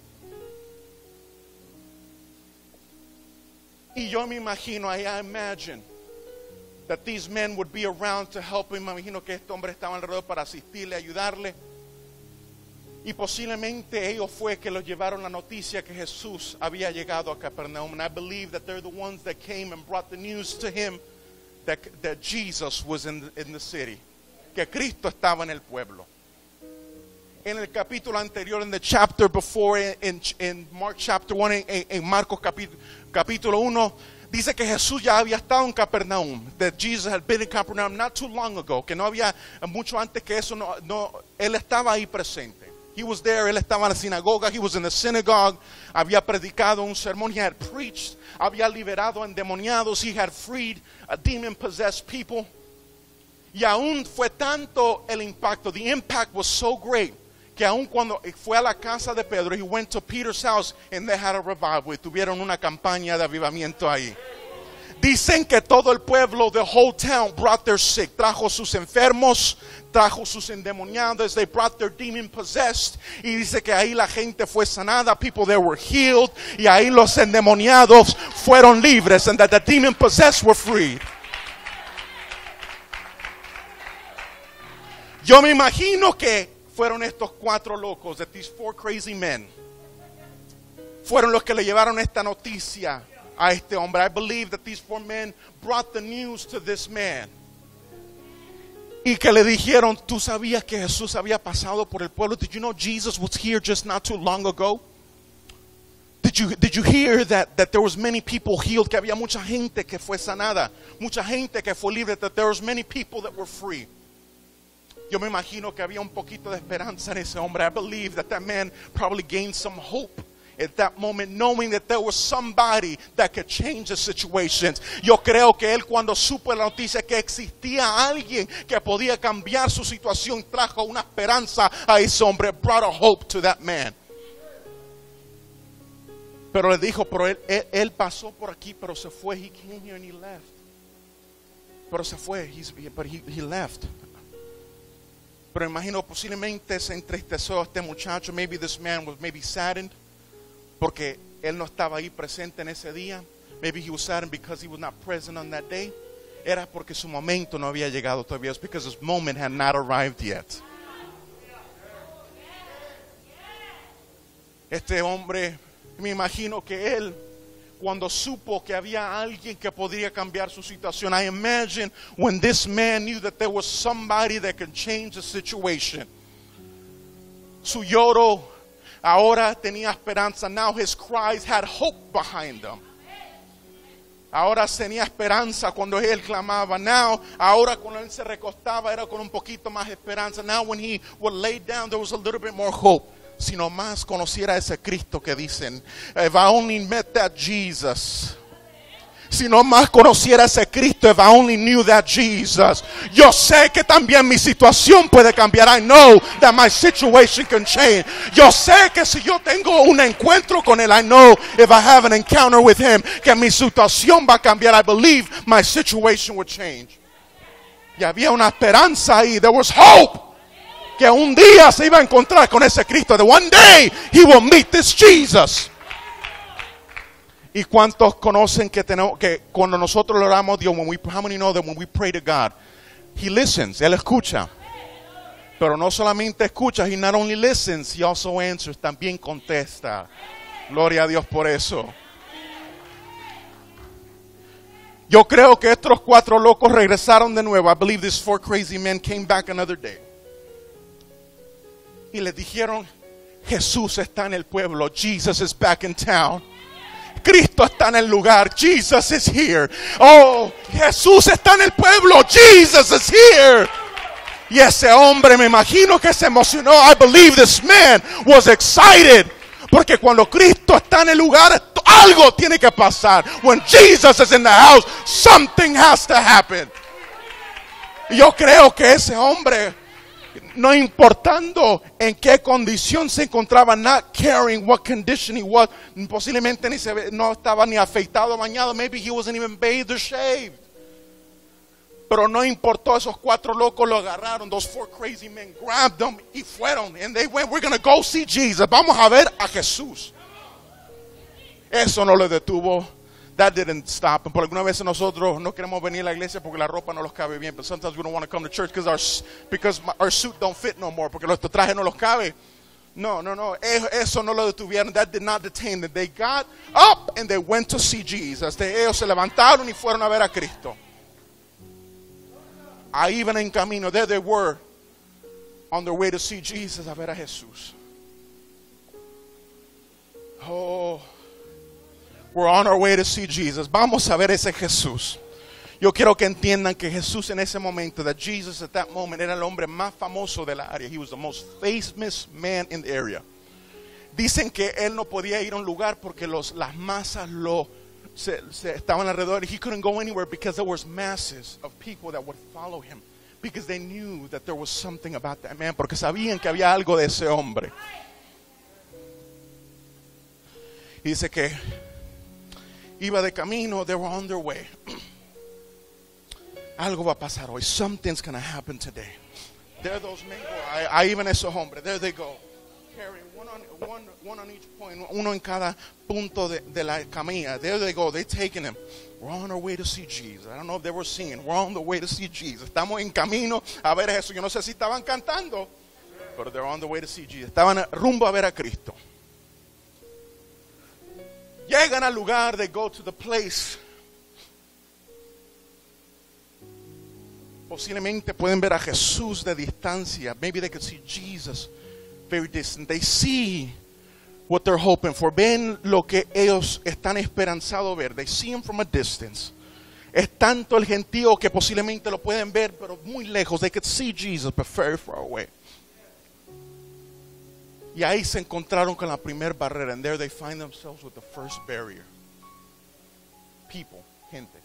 Y yo me imagino, I imagine that these men would be around to help him. Me imagino que este hombre estaba alrededor para asistirle, ayudarle. Y posiblemente ellos fue que los llevaron la noticia que Jesús había llegado a Capernaum. And I believe that they're the ones that came and brought the news to him that, that Jesus was in the, in the city. Que Cristo estaba en el pueblo. En el capítulo anterior, in the chapter before, in, in Mark chapter one, en, en Marcos capítulo, capítulo uno, dice que Jesús ya había estado en Capernaum. That Jesus had been in Capernaum not too long ago. Que no había mucho antes que eso, no, no, él estaba ahí presente. He was there, él estaba en la sinagoga, he was in the synagogue, había predicado un sermón, he had preached, había liberado endemoniados, he had freed a demon-possessed people. Y aún fue tanto el impacto, the impact was so great, que aún cuando fue a la casa de Pedro, he went to Peter's house and they had a revival, y tuvieron una campaña de avivamiento ahí. Dicen que todo el pueblo, the whole town, brought their sick, trajo sus enfermos, trajo sus endemoniados, they brought their demon possessed, y dice que ahí la gente fue sanada, people there were healed, y ahí los endemoniados fueron libres, and that the demon possessed were freed. Yo me imagino que fueron estos cuatro locos, that these four crazy men, fueron los que le llevaron esta noticia a este hombre. I believe that these four men brought the news to this man. Y que le dijeron, ¿tú sabías que Jesús había pasado por el pueblo? Did you know Jesus was here just not too long ago? Did you, did you hear that, that there was many people healed? Que había mucha gente que fue sanada, mucha gente que fue libre, that there was many people that were free. Yo me imagino que había un poquito de esperanza en ese hombre. I believe that that man probably gained some hope at that moment, knowing that there was somebody that could change the situations. Yo creo que él, cuando supo la noticia que existía alguien que podía cambiar su situación, trajo una esperanza a ese hombre, brought a hope to that man. Pero le dijo, pero él, él, él pasó por aquí, pero se fue. He came here and he left. Pero se fue, He's, but he, he left. Pero imagino posiblemente se entristeció este muchacho. Maybe this man was maybe saddened porque él no estaba ahí presente en ese día. Maybe he was saddened because he was not present on that day. Era porque su momento no había llegado todavía. It's because his moment had not arrived yet. Este hombre, me imagino que él, cuando supo que había alguien que podría cambiar su situación, I imagine when this man knew that there was somebody that could change the situation. Su lloro ahora tenía esperanza. Now his cries had hope behind them. Ahora tenía esperanza cuando él clamaba. Now, ahora cuando él se recostaba era con un poquito más esperanza. Now when he would lay down, there was a little bit more hope. Si no más conociera ese Cristo que dicen, if I only met that Jesus. Si no más conociera ese Cristo, if I only knew that Jesus. Yo sé que también mi situación puede cambiar. I know that my situation can change. Yo sé que si yo tengo un encuentro con él, I know if I have an encounter with him, que mi situación va a cambiar. I believe my situation will change. Y había una esperanza ahí. There was hope. Que un día se iba a encontrar con ese Cristo. That one day he will meet this Jesus. ¿Y cuántos conocen que tenemos que cuando nosotros le oramos a Dios, when we, how many know that when we pray to God, He listens, Él escucha. Pero no solamente escucha, He not only listens, He also answers, también contesta. Gloria a Dios por eso. Yo creo que estos cuatro locos regresaron de nuevo. I believe these four crazy men came back another day. Y les dijeron, Jesús está en el pueblo. Jesus is back in town. Cristo está en el lugar. Jesus is here. Oh, Jesús está en el pueblo. Jesus is here. Y ese hombre, me imagino que se emocionó. I believe this man was excited. Porque cuando Cristo está en el lugar, algo tiene que pasar. When Jesus is in the house, something has to happen. Y yo creo que ese hombre, no importando en qué condición se encontraba, not caring what condition he was, posiblemente ni se, no estaba ni afeitado, bañado, maybe he wasn't even bathed or shaved. Pero no importó, esos cuatro locos lo agarraron, those four crazy men grabbed them y fueron, and they went, we're going to go see Jesus, vamos a ver a Jesús. Eso no le detuvo. That didn't stop. Por alguna vez nosotros no queremos venir a la iglesia porque la ropa no los cabe bien. But sometimes we don't want to come to church because our, because our suit don't fit no more. Porque nuestro traje no los cabe. No, no, no. Eso no lo detuvieron. That did not detain them. They got up and they went to see Jesus. Ellos se levantaron y fueron a ver a Cristo. Ahí iban en camino. There they were on their way to see Jesus, a ver a Jesús. Oh, we're on our way to see Jesus. Vamos a ver ese Jesús. Yo quiero que entiendan que Jesús en ese momento, that Jesus at that moment era el hombre más famoso de la área. He was the most famous man in the area. Dicen que él no podía ir a un lugar porque los, las masas lo, se, se estaban alrededor. He couldn't go anywhere because there was masses of people that would follow him. Because they knew that there was something about that man. Porque sabían que había algo de ese hombre. Y dice que iba de camino, they were on their way. Algo va a pasar hoy. Something's going to happen today. There those men go. Ahí ven esos hombres. There they go. Carrying one on, one, one on each point. Uno en cada punto de, de la camilla. There they go. They're taking him. We're on our way to see Jesus. I don't know if they were singing. We're on the way to see Jesus. Estamos en camino a ver a Jesús. Yo no sé si estaban cantando, pero they're on the way to see Jesus. Estaban rumbo a ver a Cristo. Llegan al lugar. They go to the place. Posiblemente pueden ver a Jesús de distancia. Maybe they could see Jesus very distant. They see what they're hoping for. Ven lo que ellos están esperanzados ver. They see him from a distance. Es tanto el gentío que posiblemente lo pueden ver, pero muy lejos. They could see Jesus, but very far away. Y ahí se encontraron con la primera barrera. And there they find themselves with the first barrier. People, gente.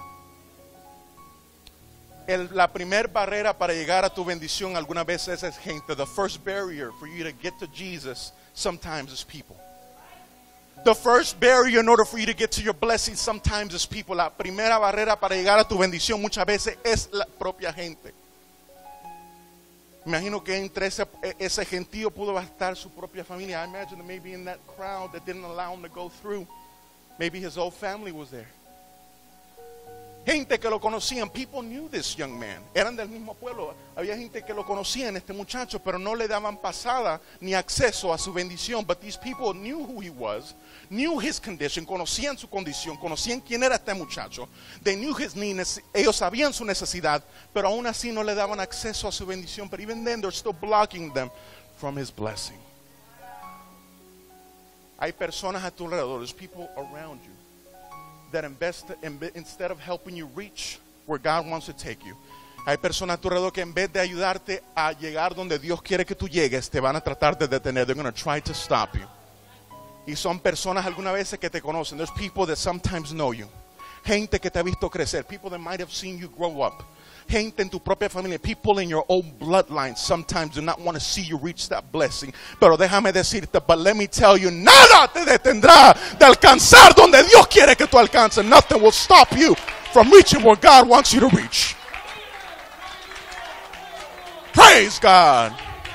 El, la primera barrera para llegar a tu bendición algunas veces es gente. The first barrier for you to get to Jesus sometimes is people. The first barrier in order for you to get to your blessing sometimes is people. La primera barrera para llegar a tu bendición muchas veces es la propia gente. Imagino que entre ese, ese gentío pudo estar su propia familia. I imagine that maybe in that crowd that didn't allow him to go through, maybe his whole family was there. Gente que lo conocían. People knew this young man. Eran del mismo pueblo. Había gente que lo conocían, este muchacho, pero no le daban pasada ni acceso a su bendición. But these people knew who he was, knew his condition, conocían su condición, conocían quién era este muchacho. They knew his needs. Ellos sabían su necesidad, pero aún así no le daban acceso a su bendición. But even then, they're still blocking them from his blessing. Hay personas a tu alrededor. There's people around you that invest, instead of helping you reach where God wants to take you. Hay personas a tu alrededor que en vez de ayudarte a llegar donde Dios quiere que tú llegues, te van a tratar de detener. They're going to try to stop you. Y son personas algunas veces que te conocen. There's people that sometimes know you. Gente que te ha visto crecer. People that might have seen you grow up. Gente en tu propia familia. People in your own bloodline sometimes do not want to see you reach that blessing. Pero déjame decirte, but let me tell you, nada te detendrá de alcanzar donde Dios quiere que tú alcances. Nothing will stop you from reaching where God wants you to reach. Praise God.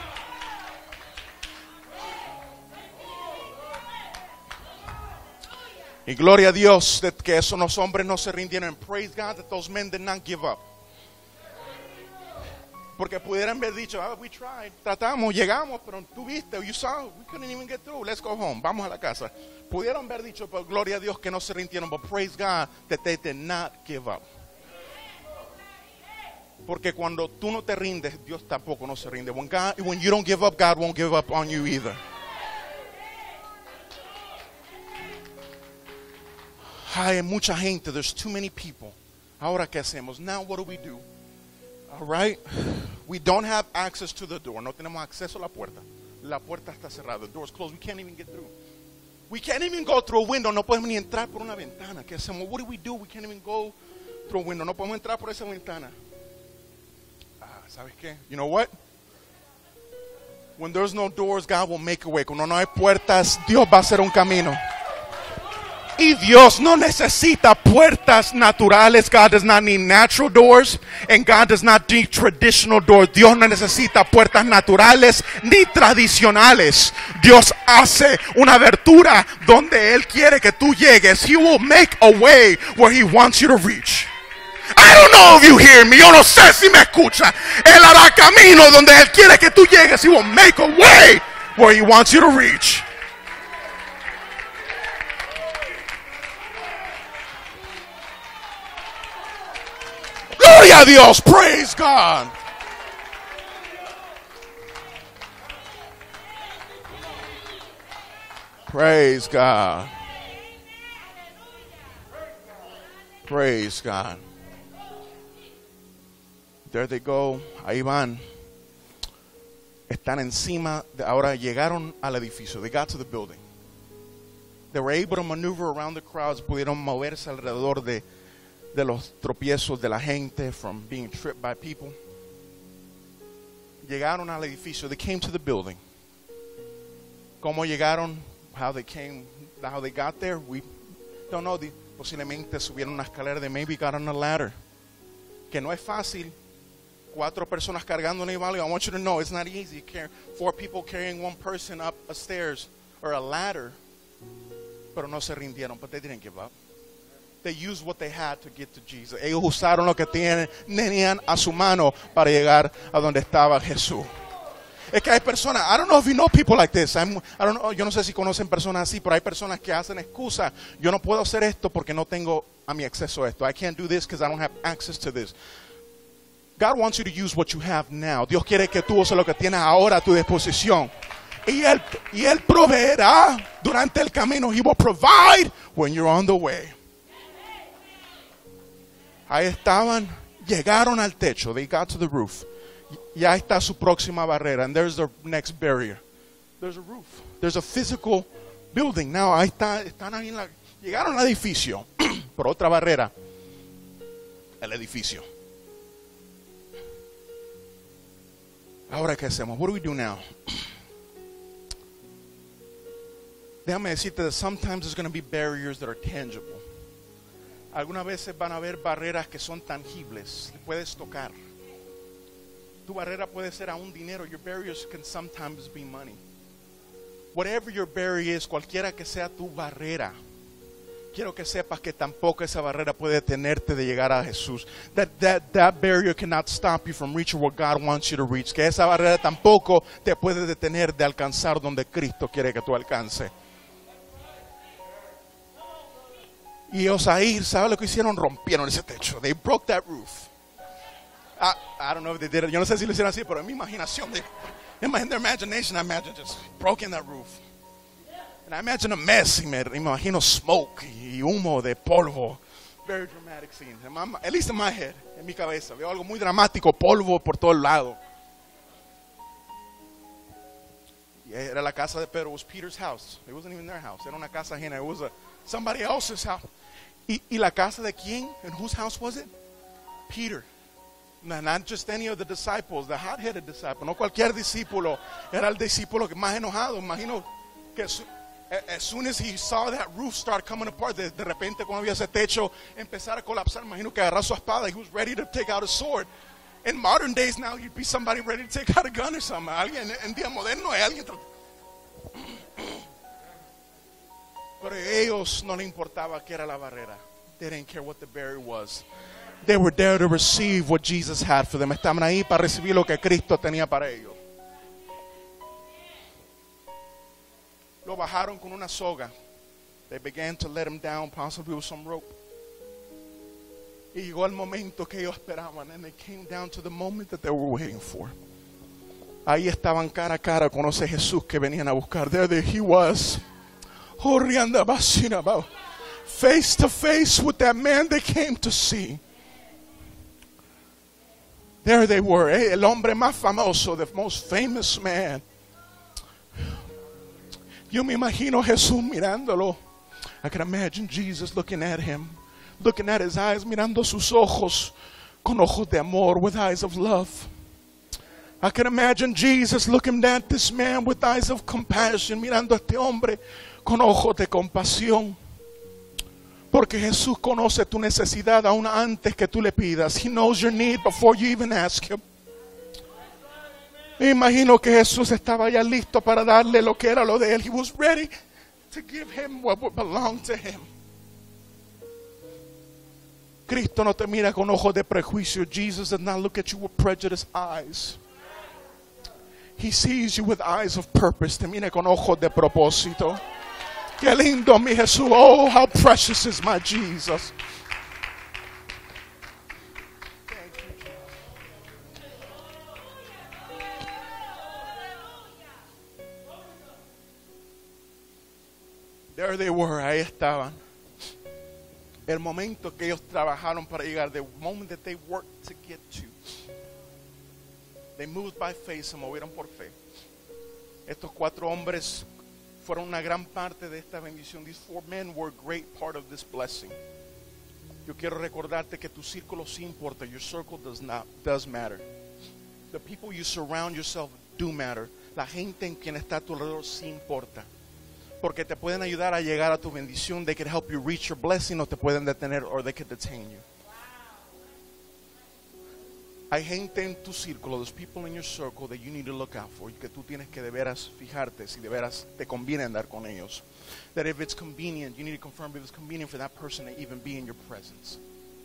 Y gloria a Dios de que esos hombres no se rindieron. And praise God that those men did not give up. Porque pudieran haber dicho, oh, we tried, tratamos, llegamos, pero tú viste, you saw, we couldn't even get through, let's go home, vamos a la casa. Pudieron haber dicho, pero gloria a Dios que no se rindieron, but praise God that they did not give up. Porque cuando tú no te rindes, Dios tampoco no se rinde. When, God, when you don't give up, God won't give up on you either. Hay mucha gente, there's too many people. Ahora, ¿qué hacemos? Now, what do we do? All right, we don't have access to the door. No tenemos acceso a la puerta. La puerta está cerrada. The door's closed. We can't even get through. We can't even go through a window. No podemos ni entrar por una ventana. ¿Qué hacemos? What do we do? We can't even go through a window. No podemos entrar por esa ventana. Ah, ¿sabes qué? You know what? When there's no doors, God will make a way. Cuando no hay puertas, Dios va a hacer un camino. Y Dios no necesita puertas naturales. God does not need natural doors. And God does not need traditional doors. Dios no necesita puertas naturales ni tradicionales. Dios hace una abertura donde Él quiere que tú llegues. He will make a way where He wants you to reach. I don't know if you hear me. Yo no sé si me escucha. Él hará camino donde Él quiere que tú llegues. He will make a way where He wants you to reach. Gloria a Dios, praise God. Praise God. Praise God. There they go. Ahí van. Están encima. De, ahora llegaron al edificio. They got to the building. They were able to maneuver around the crowds. Pudieron moverse alrededor de, de los tropiezos de la gente, from being tripped by people. Llegaron al edificio. They came to the building. ¿Cómo llegaron? How they came, how they got there? We don't know. The, posiblemente subieron una escalera. They maybe got on a ladder. Que no es fácil. Cuatro personas cargando una Ivali. I want you to know it's not easy. Four people carrying one person up a stairs or a ladder. Pero no se rindieron. But they didn't give up. They used what they had to get to Jesus. Ellos usaron lo que tienen, tenían a su mano para llegar a donde estaba Jesús. Es que hay personas, I don't know if you know people like this. I'm, I don't know, yo no sé si conocen personas así, pero hay personas que hacen excusa. Yo no puedo hacer esto porque no tengo a mi acceso a esto. I can't do this because I don't have access to this. God wants you to use what you have now. Dios quiere que tú uses lo que tienes ahora a tu disposición. Y Él, y Él proveerá durante el camino. He will provide when you're on the way. Ahí estaban, llegaron al techo. They got to the roof. Ya está su próxima barrera. And there's the next barrier. There's a roof. There's a physical building. Now, ahí está, están ahí en la, llegaron al edificio. Por otra barrera. El edificio. Ahora, ¿qué hacemos? What do we do now? Déjame decirte that sometimes there's going to be barriers that are tangible. Algunas veces van a haber barreras que son tangibles. Puedes tocar. Tu barrera puede ser aún dinero. Your barriers can sometimes be money. Whatever your barrier is, cualquiera que sea tu barrera, quiero que sepas que tampoco esa barrera puede detenerte de llegar a Jesús. That, that, that barrier cannot stop you from reaching what God wants you to reach. Que esa barrera tampoco te puede detener de alcanzar donde Cristo quiere que tú alcances. Y ellos ahí, ¿sabes lo que hicieron? Rompieron ese techo. They broke that roof. I, I don't know if they did it. Yo no sé si lo hicieron así, pero en mi imaginación, they, in, my, in their imagination, I imagine just broken that roof. And I imagine a mess. Y me, me imagino smoke y humo de polvo. Very dramatic scene. My, at least in my head, en mi cabeza. Veo algo muy dramático, polvo por todo el lado. Y era la casa de Pedro. It was Peter's house. It wasn't even their house. Era una casa ajena. It was a, somebody else's house. Y, y la casa de quién? And whose house was it? Peter. Not just any of the disciples, the hot-headed disciple. No cualquier discípulo. Era el discípulo que más enojado. Imagino que su, as soon as he saw that roof start coming apart, de, de repente cuando había ese techo empezar a colapsar, imagino que agarró su espada. He was ready to take out a sword. In modern days now, you'd be somebody ready to take out a gun or something. Alguien en día moderno hay alguien. Pero a ellos no le importaba qué era la barrera. They didn't care what the barrier was. They were there to receive what Jesus had for them. Estaban ahí para recibir lo que Cristo tenía para ellos. Lo bajaron con una soga. They began to let him down, possibly with some rope. Y llegó el momento que ellos esperaban. And they came down to the moment that they were waiting for. Ahí estaban cara a cara con ese Jesús que venían a buscar. There, there he was. Face to face with that man they came to see. There they were, eh? El hombre más famoso, the most famous man. Yo me imagino Jesús mirándolo. I can imagine Jesus looking at him, looking at his eyes, mirando sus ojos con ojos de amor, with eyes of love. I can imagine Jesus looking at this man with eyes of compassion, mirando a este hombre con ojos de compasión. Porque Jesús conoce tu necesidad aún antes que tú le pidas. He knows your need before you even ask him. Me imagino que Jesús estaba ya listo para darle lo que era lo de él. He was ready to give him what would belong to him. Cristo no te mira con ojos de prejuicio. Jesus does not look at you with prejudiced eyes. He sees you with eyes of purpose. Te mira con ojos de propósito. Qué lindo mi Jesús. Oh, how precious is my Jesus. There they were, ahí estaban. El momento que ellos trabajaron para llegar, the moment that they worked to get to. They moved by faith, se movieron por fe. Estos cuatro hombres fueron una gran parte de esta bendición. These four men were a great part of this blessing. Yo quiero recordarte que tu círculo sí importa. Your circle does not, does matter. The people you surround yourself do matter. La gente en quien está a tu alrededor sí importa. Porque te pueden ayudar a llegar a tu bendición. They can help you reach your blessing, o te pueden detener, or they can detain you. Hay gente en tu círculo, there's people in your circle that you need to look out for, que tú tienes que de veras fijarte si de veras te conviene andar con ellos. That if it's convenient, you need to confirm if it's convenient for that person to even be in your presence.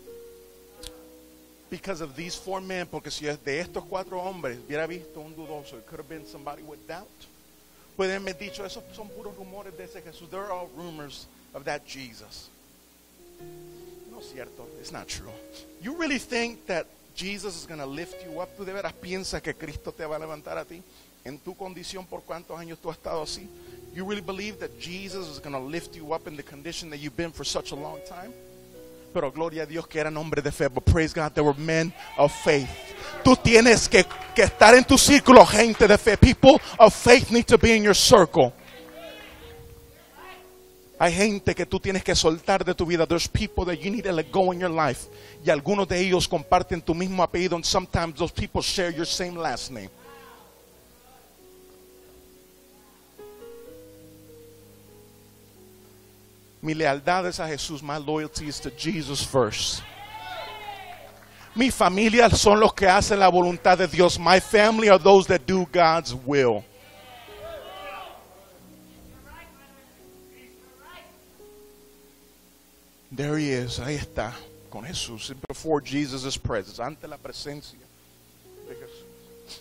Because of these four men, porque si de estos cuatro hombres hubiera visto un dudoso, it could have been somebody with doubt. Pueden haber dicho, esos son puros rumores de ese Jesús. They're all rumors of that Jesus. No es cierto, it's not true. You really think that Jesus is going to lift you up? ¿Tú de veras piensas que Cristo te va a levantar a ti en tu condición por cuántos años tú has estado así? You really believe that Jesus is going to lift you up in the condition that you've been for such a long time? Pero gloria a Dios que eran hombres de fe. But praise God, they were men of faith. Tú tienes que, que estar en tu círculo, gente de fe. People of faith need to be in your circle. Hay gente que tú tienes que soltar de tu vida. There's people that you need to let go in your life. Y algunos de ellos comparten tu mismo apellido. And sometimes those people share your same last name. Mi lealtad es a Jesús. My loyalty is to Jesus first. Mi familia son los que hacen la voluntad de Dios. My family are those that do God's will. There he is, ahí está, con Jesús, before Jesus' presence, ante la presencia de Jesús.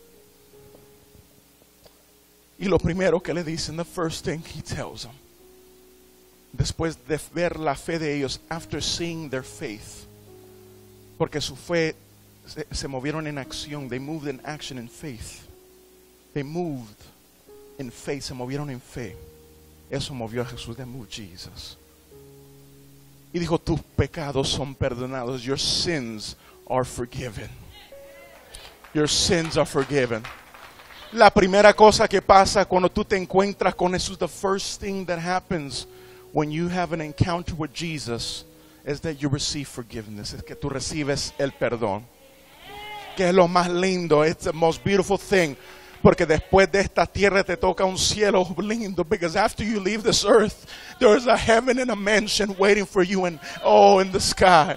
Y lo primero que le dicen, the first thing he tells them, después de ver la fe de ellos, after seeing their faith, porque su fe se, se movieron en acción, they moved in action in faith, they moved in faith, se movieron en fe. Eso movió a Jesús, they moved Jesus. Y dijo, tus pecados son perdonados. Your sins are forgiven. Your sins are forgiven. La primera cosa que pasa cuando tú te encuentras con Jesús, the first thing that happens when you have an encounter with Jesus is that you receive forgiveness. Es que tú recibes el perdón. Que es lo más lindo. It's the most beautiful thing. Porque después de esta tierra te toca un cielo lindo. Because after you leave this earth, there is a heaven and a mansion waiting for you, and oh, in the sky.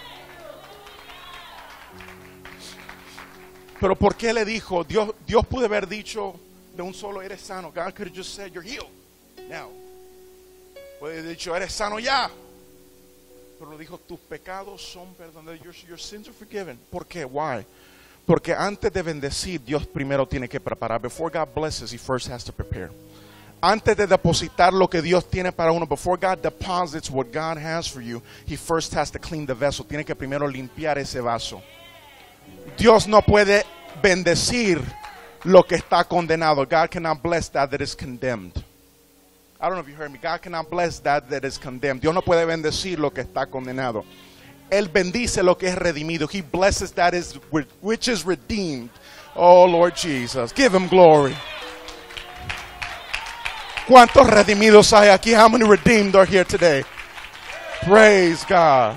Pero ¿por qué le dijo? Dios, Dios pudo haber dicho de un solo, eres sano. God could have just said, you're healed now. Puede haber dicho, eres sano ya. Pero dijo, tus pecados son perdonados. Your, your sins are forgiven. ¿Por qué? Why? Porque antes de bendecir, Dios primero tiene que preparar. Before God blesses, He first has to prepare. Antes de depositar lo que Dios tiene para uno, before God deposits what God has for you, He first has to clean the vessel. Tiene que primero limpiar ese vaso. Dios no puede bendecir lo que está condenado. God cannot bless that that is condemned. I don't know if you heard me. God cannot bless that that is condemned. Dios no puede bendecir lo que está condenado. Él bendice lo que es redimido. He blesses that is which is redeemed. Oh Lord Jesus, give Him glory. ¿Cuántos redimidos hay aquí? How many redeemed are here today? Praise God.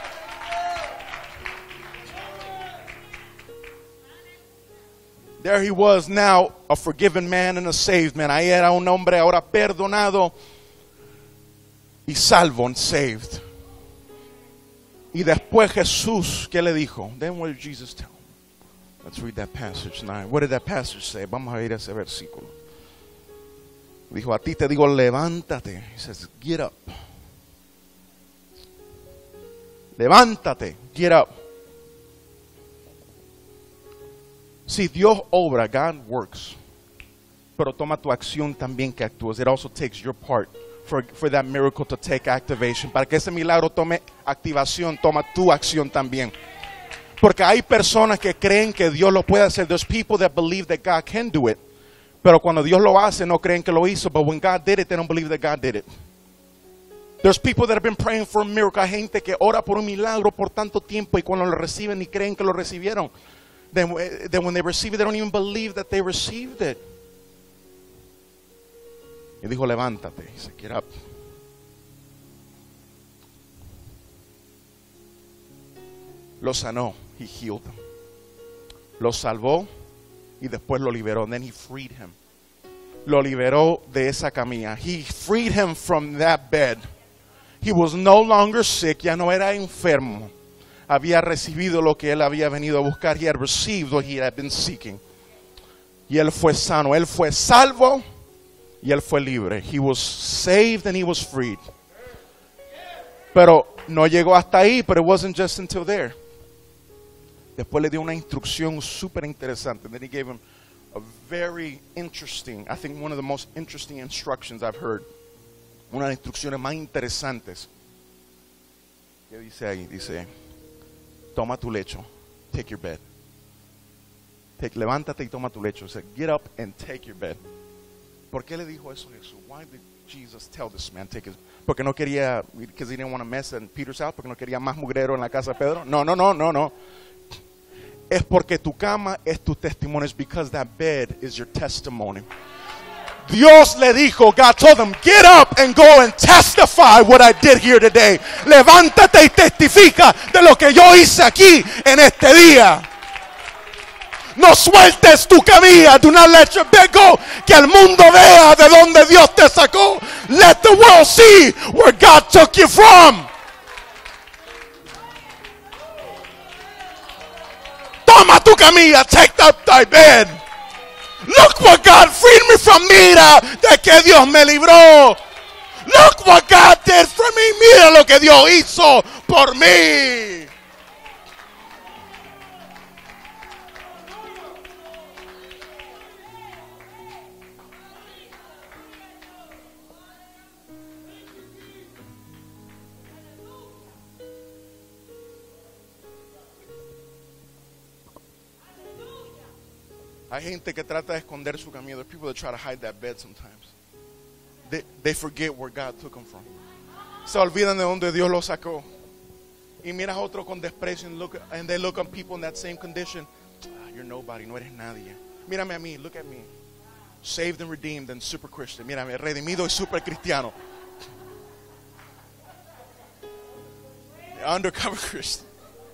There he was now, a forgiven man and a saved man. Ahí era un hombre ahora perdonado y salvo and saved. Y después Jesús, ¿qué le dijo? Then what did Jesus tell him? Let's read that passage nine. What did that passage say? Vamos a ir a ese versículo. Dijo, a ti te digo, levántate. He says, get up. Levántate, get up. Si Dios obra, God works. Pero toma tu acción también que actúes. It also takes your part. For, for that miracle to take activation. Para que ese milagro tome activación, toma tu acción también. Porque hay personas que creen que Dios lo puede hacer. There's people that believe that God can do it. Pero cuando Dios lo hace, no creen que lo hizo. But when God did it, they don't believe that God did it. There's people that have been praying for a miracle. Hay gente que ora por un milagro por tanto tiempo y cuando lo reciben ni creen que lo recibieron. then, then when they receive it, they don't even believe that they received it. Y dijo, levántate. He said, get up. Lo sanó. He healed them. Lo salvó y después lo liberó. And then he freed him. Lo liberó de esa camilla. He freed him from that bed. He was no longer sick. Ya no era enfermo. Había recibido lo que él había venido a buscar. He had received what he had been seeking. Y él fue sano. Él fue salvo y él fue libre. He was saved and he was freed. Pero no llegó hasta ahí. But it wasn't just until there. Después le dio una instrucción súper interesante. Then he gave him a very interesting, I think one of the most interesting instructions I've heard. Una de las instrucciones más interesantes. ¿Qué dice ahí? Dice, toma tu lecho. Take your bed. Take, levántate y toma tu lecho. Dice, get up and take your bed. ¿Por qué le dijo eso a Jesús? Why did Jesus tell this man take his? Porque no quería, because he didn't want to mess in Peter's house. Porque no quería más mugrero en la casa de Pedro. No, no, no, no, no. Es porque tu cama es tu testimonio. It's because that bed is your testimony. Dios le dijo, God told them, get up and go and testify what I did here today. Levántate y testifica de lo que yo hice aquí en este día. No sueltes tu camilla. Do not let your bed go. Que el mundo vea de donde Dios te sacó. Let the world see where God took you from. Toma tu camilla, take up thy bed. Look what God freed me from. Mira de que Dios me libró. Look what God did for me. Mira lo que Dios hizo por mí. Hay gente que trata de esconder su camino. There are people that try to hide that bed sometimes. They, they forget where God took them from. Se olvidan de donde Dios los sacó. Y miras a otro con desprecio and, look, and they look on people in that same condition. Ah, you're nobody, no eres nadie. Mírame a mí, look at me. Saved and redeemed and super Christian. Mírame, redimido y super cristiano. Undercover Christian.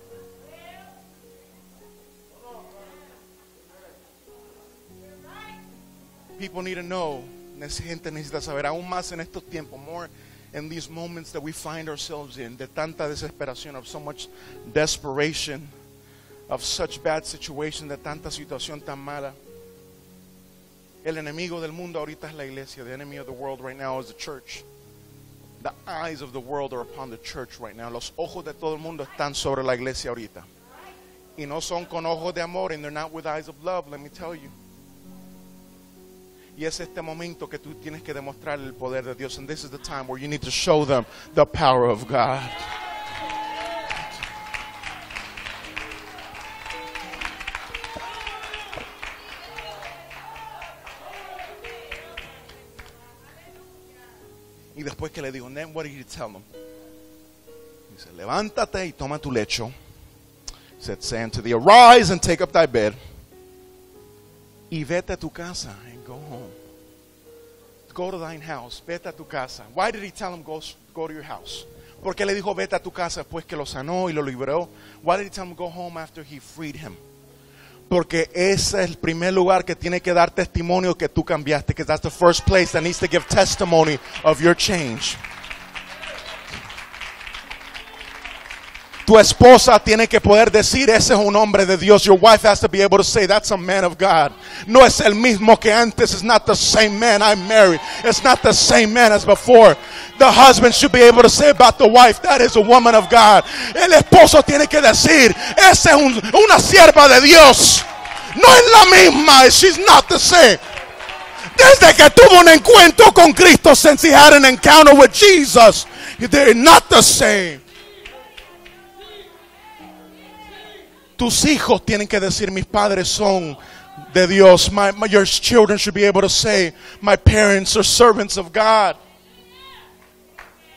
People need to know, gente necesita saber aún más en estos tiempos, more in these moments that we find ourselves in, de tanta desesperación, of so much desperation, of such bad situation, de tanta situación tan mala. El enemigo del mundo ahorita es la iglesia. The enemy of the world right now is the church. The eyes of the world are upon the church right now. Los ojos de todo el mundo están sobre la iglesia ahorita. Y no son con ojos de amor, and they're not with eyes of love, let me tell you. Y es este momento que tú tienes que demostrar el poder de Dios. And this is the time where you need to show them the power of God. Y después que le dijo, then what did he tell them? Dice, levántate y toma tu lecho. He said, saying to thee, arise and take up thy bed. Y vete a tu casa. Go home. Go to thine house. Vete a tu casa. Why did he tell him go, go to your house? ¿Por qué le dijo vete a tu casa después que lo sanó y lo liberó? Why did he tell him go home after he freed him? Porque ese es el primer lugar que tiene que dar testimonio que tú cambiaste. Because that's the first place that needs to give testimony of your change. Tu esposa tiene que poder decir, ese es un hombre de Dios. Your wife has to be able to say, that's a man of God. No es el mismo que antes. It's not the same man I married. It's not the same man as before. The husband should be able to say about the wife, that is a woman of God. El esposo tiene que decir, esa es un, una sierva de Dios. No es la misma. She's not the same. Desde que tuvo un encuentro con Cristo, since he had an encounter with Jesus, they're not the same. Tus hijos tienen que decir, mis padres son de Dios. My, my, your children should be able to say, my parents are servants of God.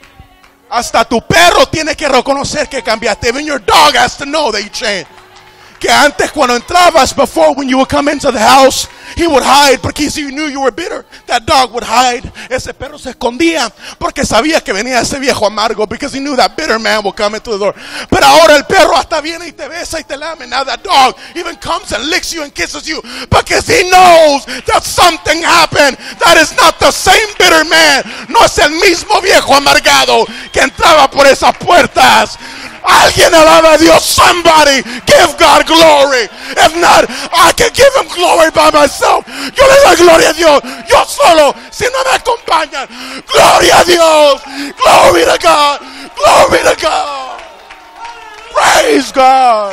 Hasta tu perro tiene que reconocer que cambiaste. Even your dog has to know that you changed. Que antes cuando entrabas, before when you would come into the house, he would hide because he knew you were bitter. That dog would hide. Ese perro se escondía porque sabía que venía ese viejo amargo, because he knew that bitter man would come into the door. Pero ahora el perro hasta viene y te besa y te lame. Now that dog even comes and licks you and kisses you because he knows that something happened. That is not the same bitter man. No es el mismo viejo amargado que entraba por esas puertas. Alguien alaba a Dios. Somebody give God glory. If not, I can give him glory by myself. Yo le doy gloria a Dios. Yo solo, si no me acompañan. Gloria a Dios. Glory to God. Glory to God. Praise God.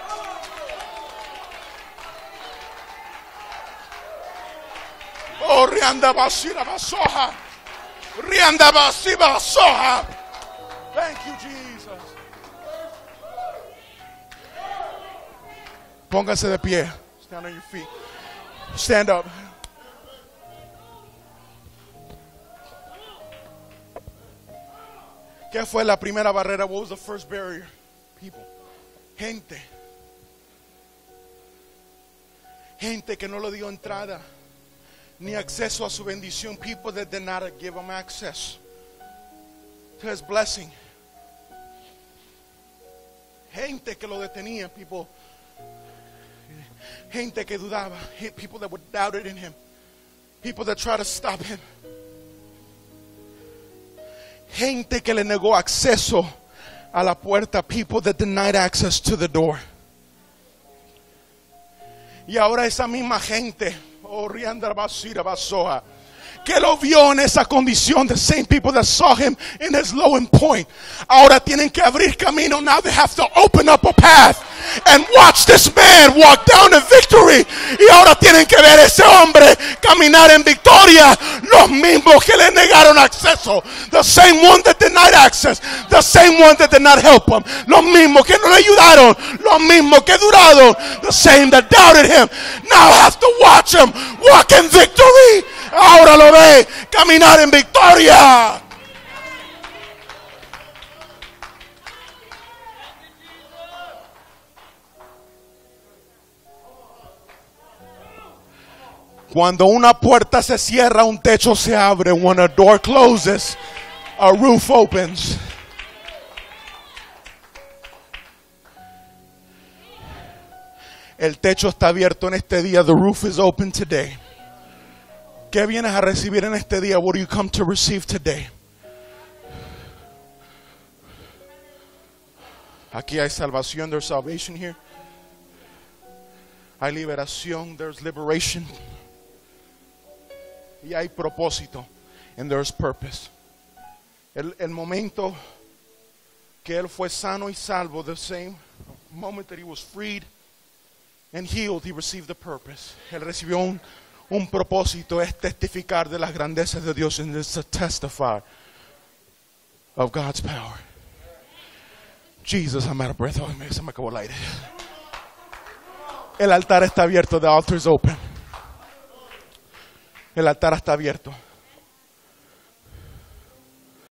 Oh, rianda basira basoja. Rianda basiba basoja. Thank you, Jesus. Póngase de pie. Stand on your feet. Stand up. ¿Qué fue la primera barrera? What was the first barrier? People. Gente. Gente que no le dio entrada ni acceso a su bendición. People that did not give him access to his blessing. Gente que lo detenía. People. Gente que dudaba. People that would doubt it in him. People that try to stop him. Gente que le negó acceso a la puerta. People that denied access to the door. Y ahora esa misma gente, oh, rianda basira basoa, que lo vio en esa condición, the same people that saw him in his lowest point, ahora tienen que abrir camino. Now they have to open up a path and watch this man walk down in victory. Y ahora tienen que ver ese hombre caminar en victoria. Los mismos que le negaron acceso, the same one that denied access, the same one that did not help him, los mismos que no le ayudaron, los mismos que duraron, the same that doubted him, now have to watch him walk in victory. Ahora lo ve caminar en victoria. Cuando una puerta se cierra, un techo se abre. When a door closes, a roof opens. El techo está abierto en este día. The roof is open today. ¿Qué vienes a recibir en este día? What do you come to receive today? Aquí hay salvación. There's salvation here. Hay liberación. There's liberation. Y hay propósito. And there's purpose. El, el momento que él fue sano y salvo, the same moment that he was freed and healed, he received the purpose. Él recibió un Un propósito, es testificar de las grandezas de Dios, and it's to testify of God's power. Jesus, I'm out of breath. Oh, se me acabó el aire. El altar está abierto. The altar is open. El altar está abierto.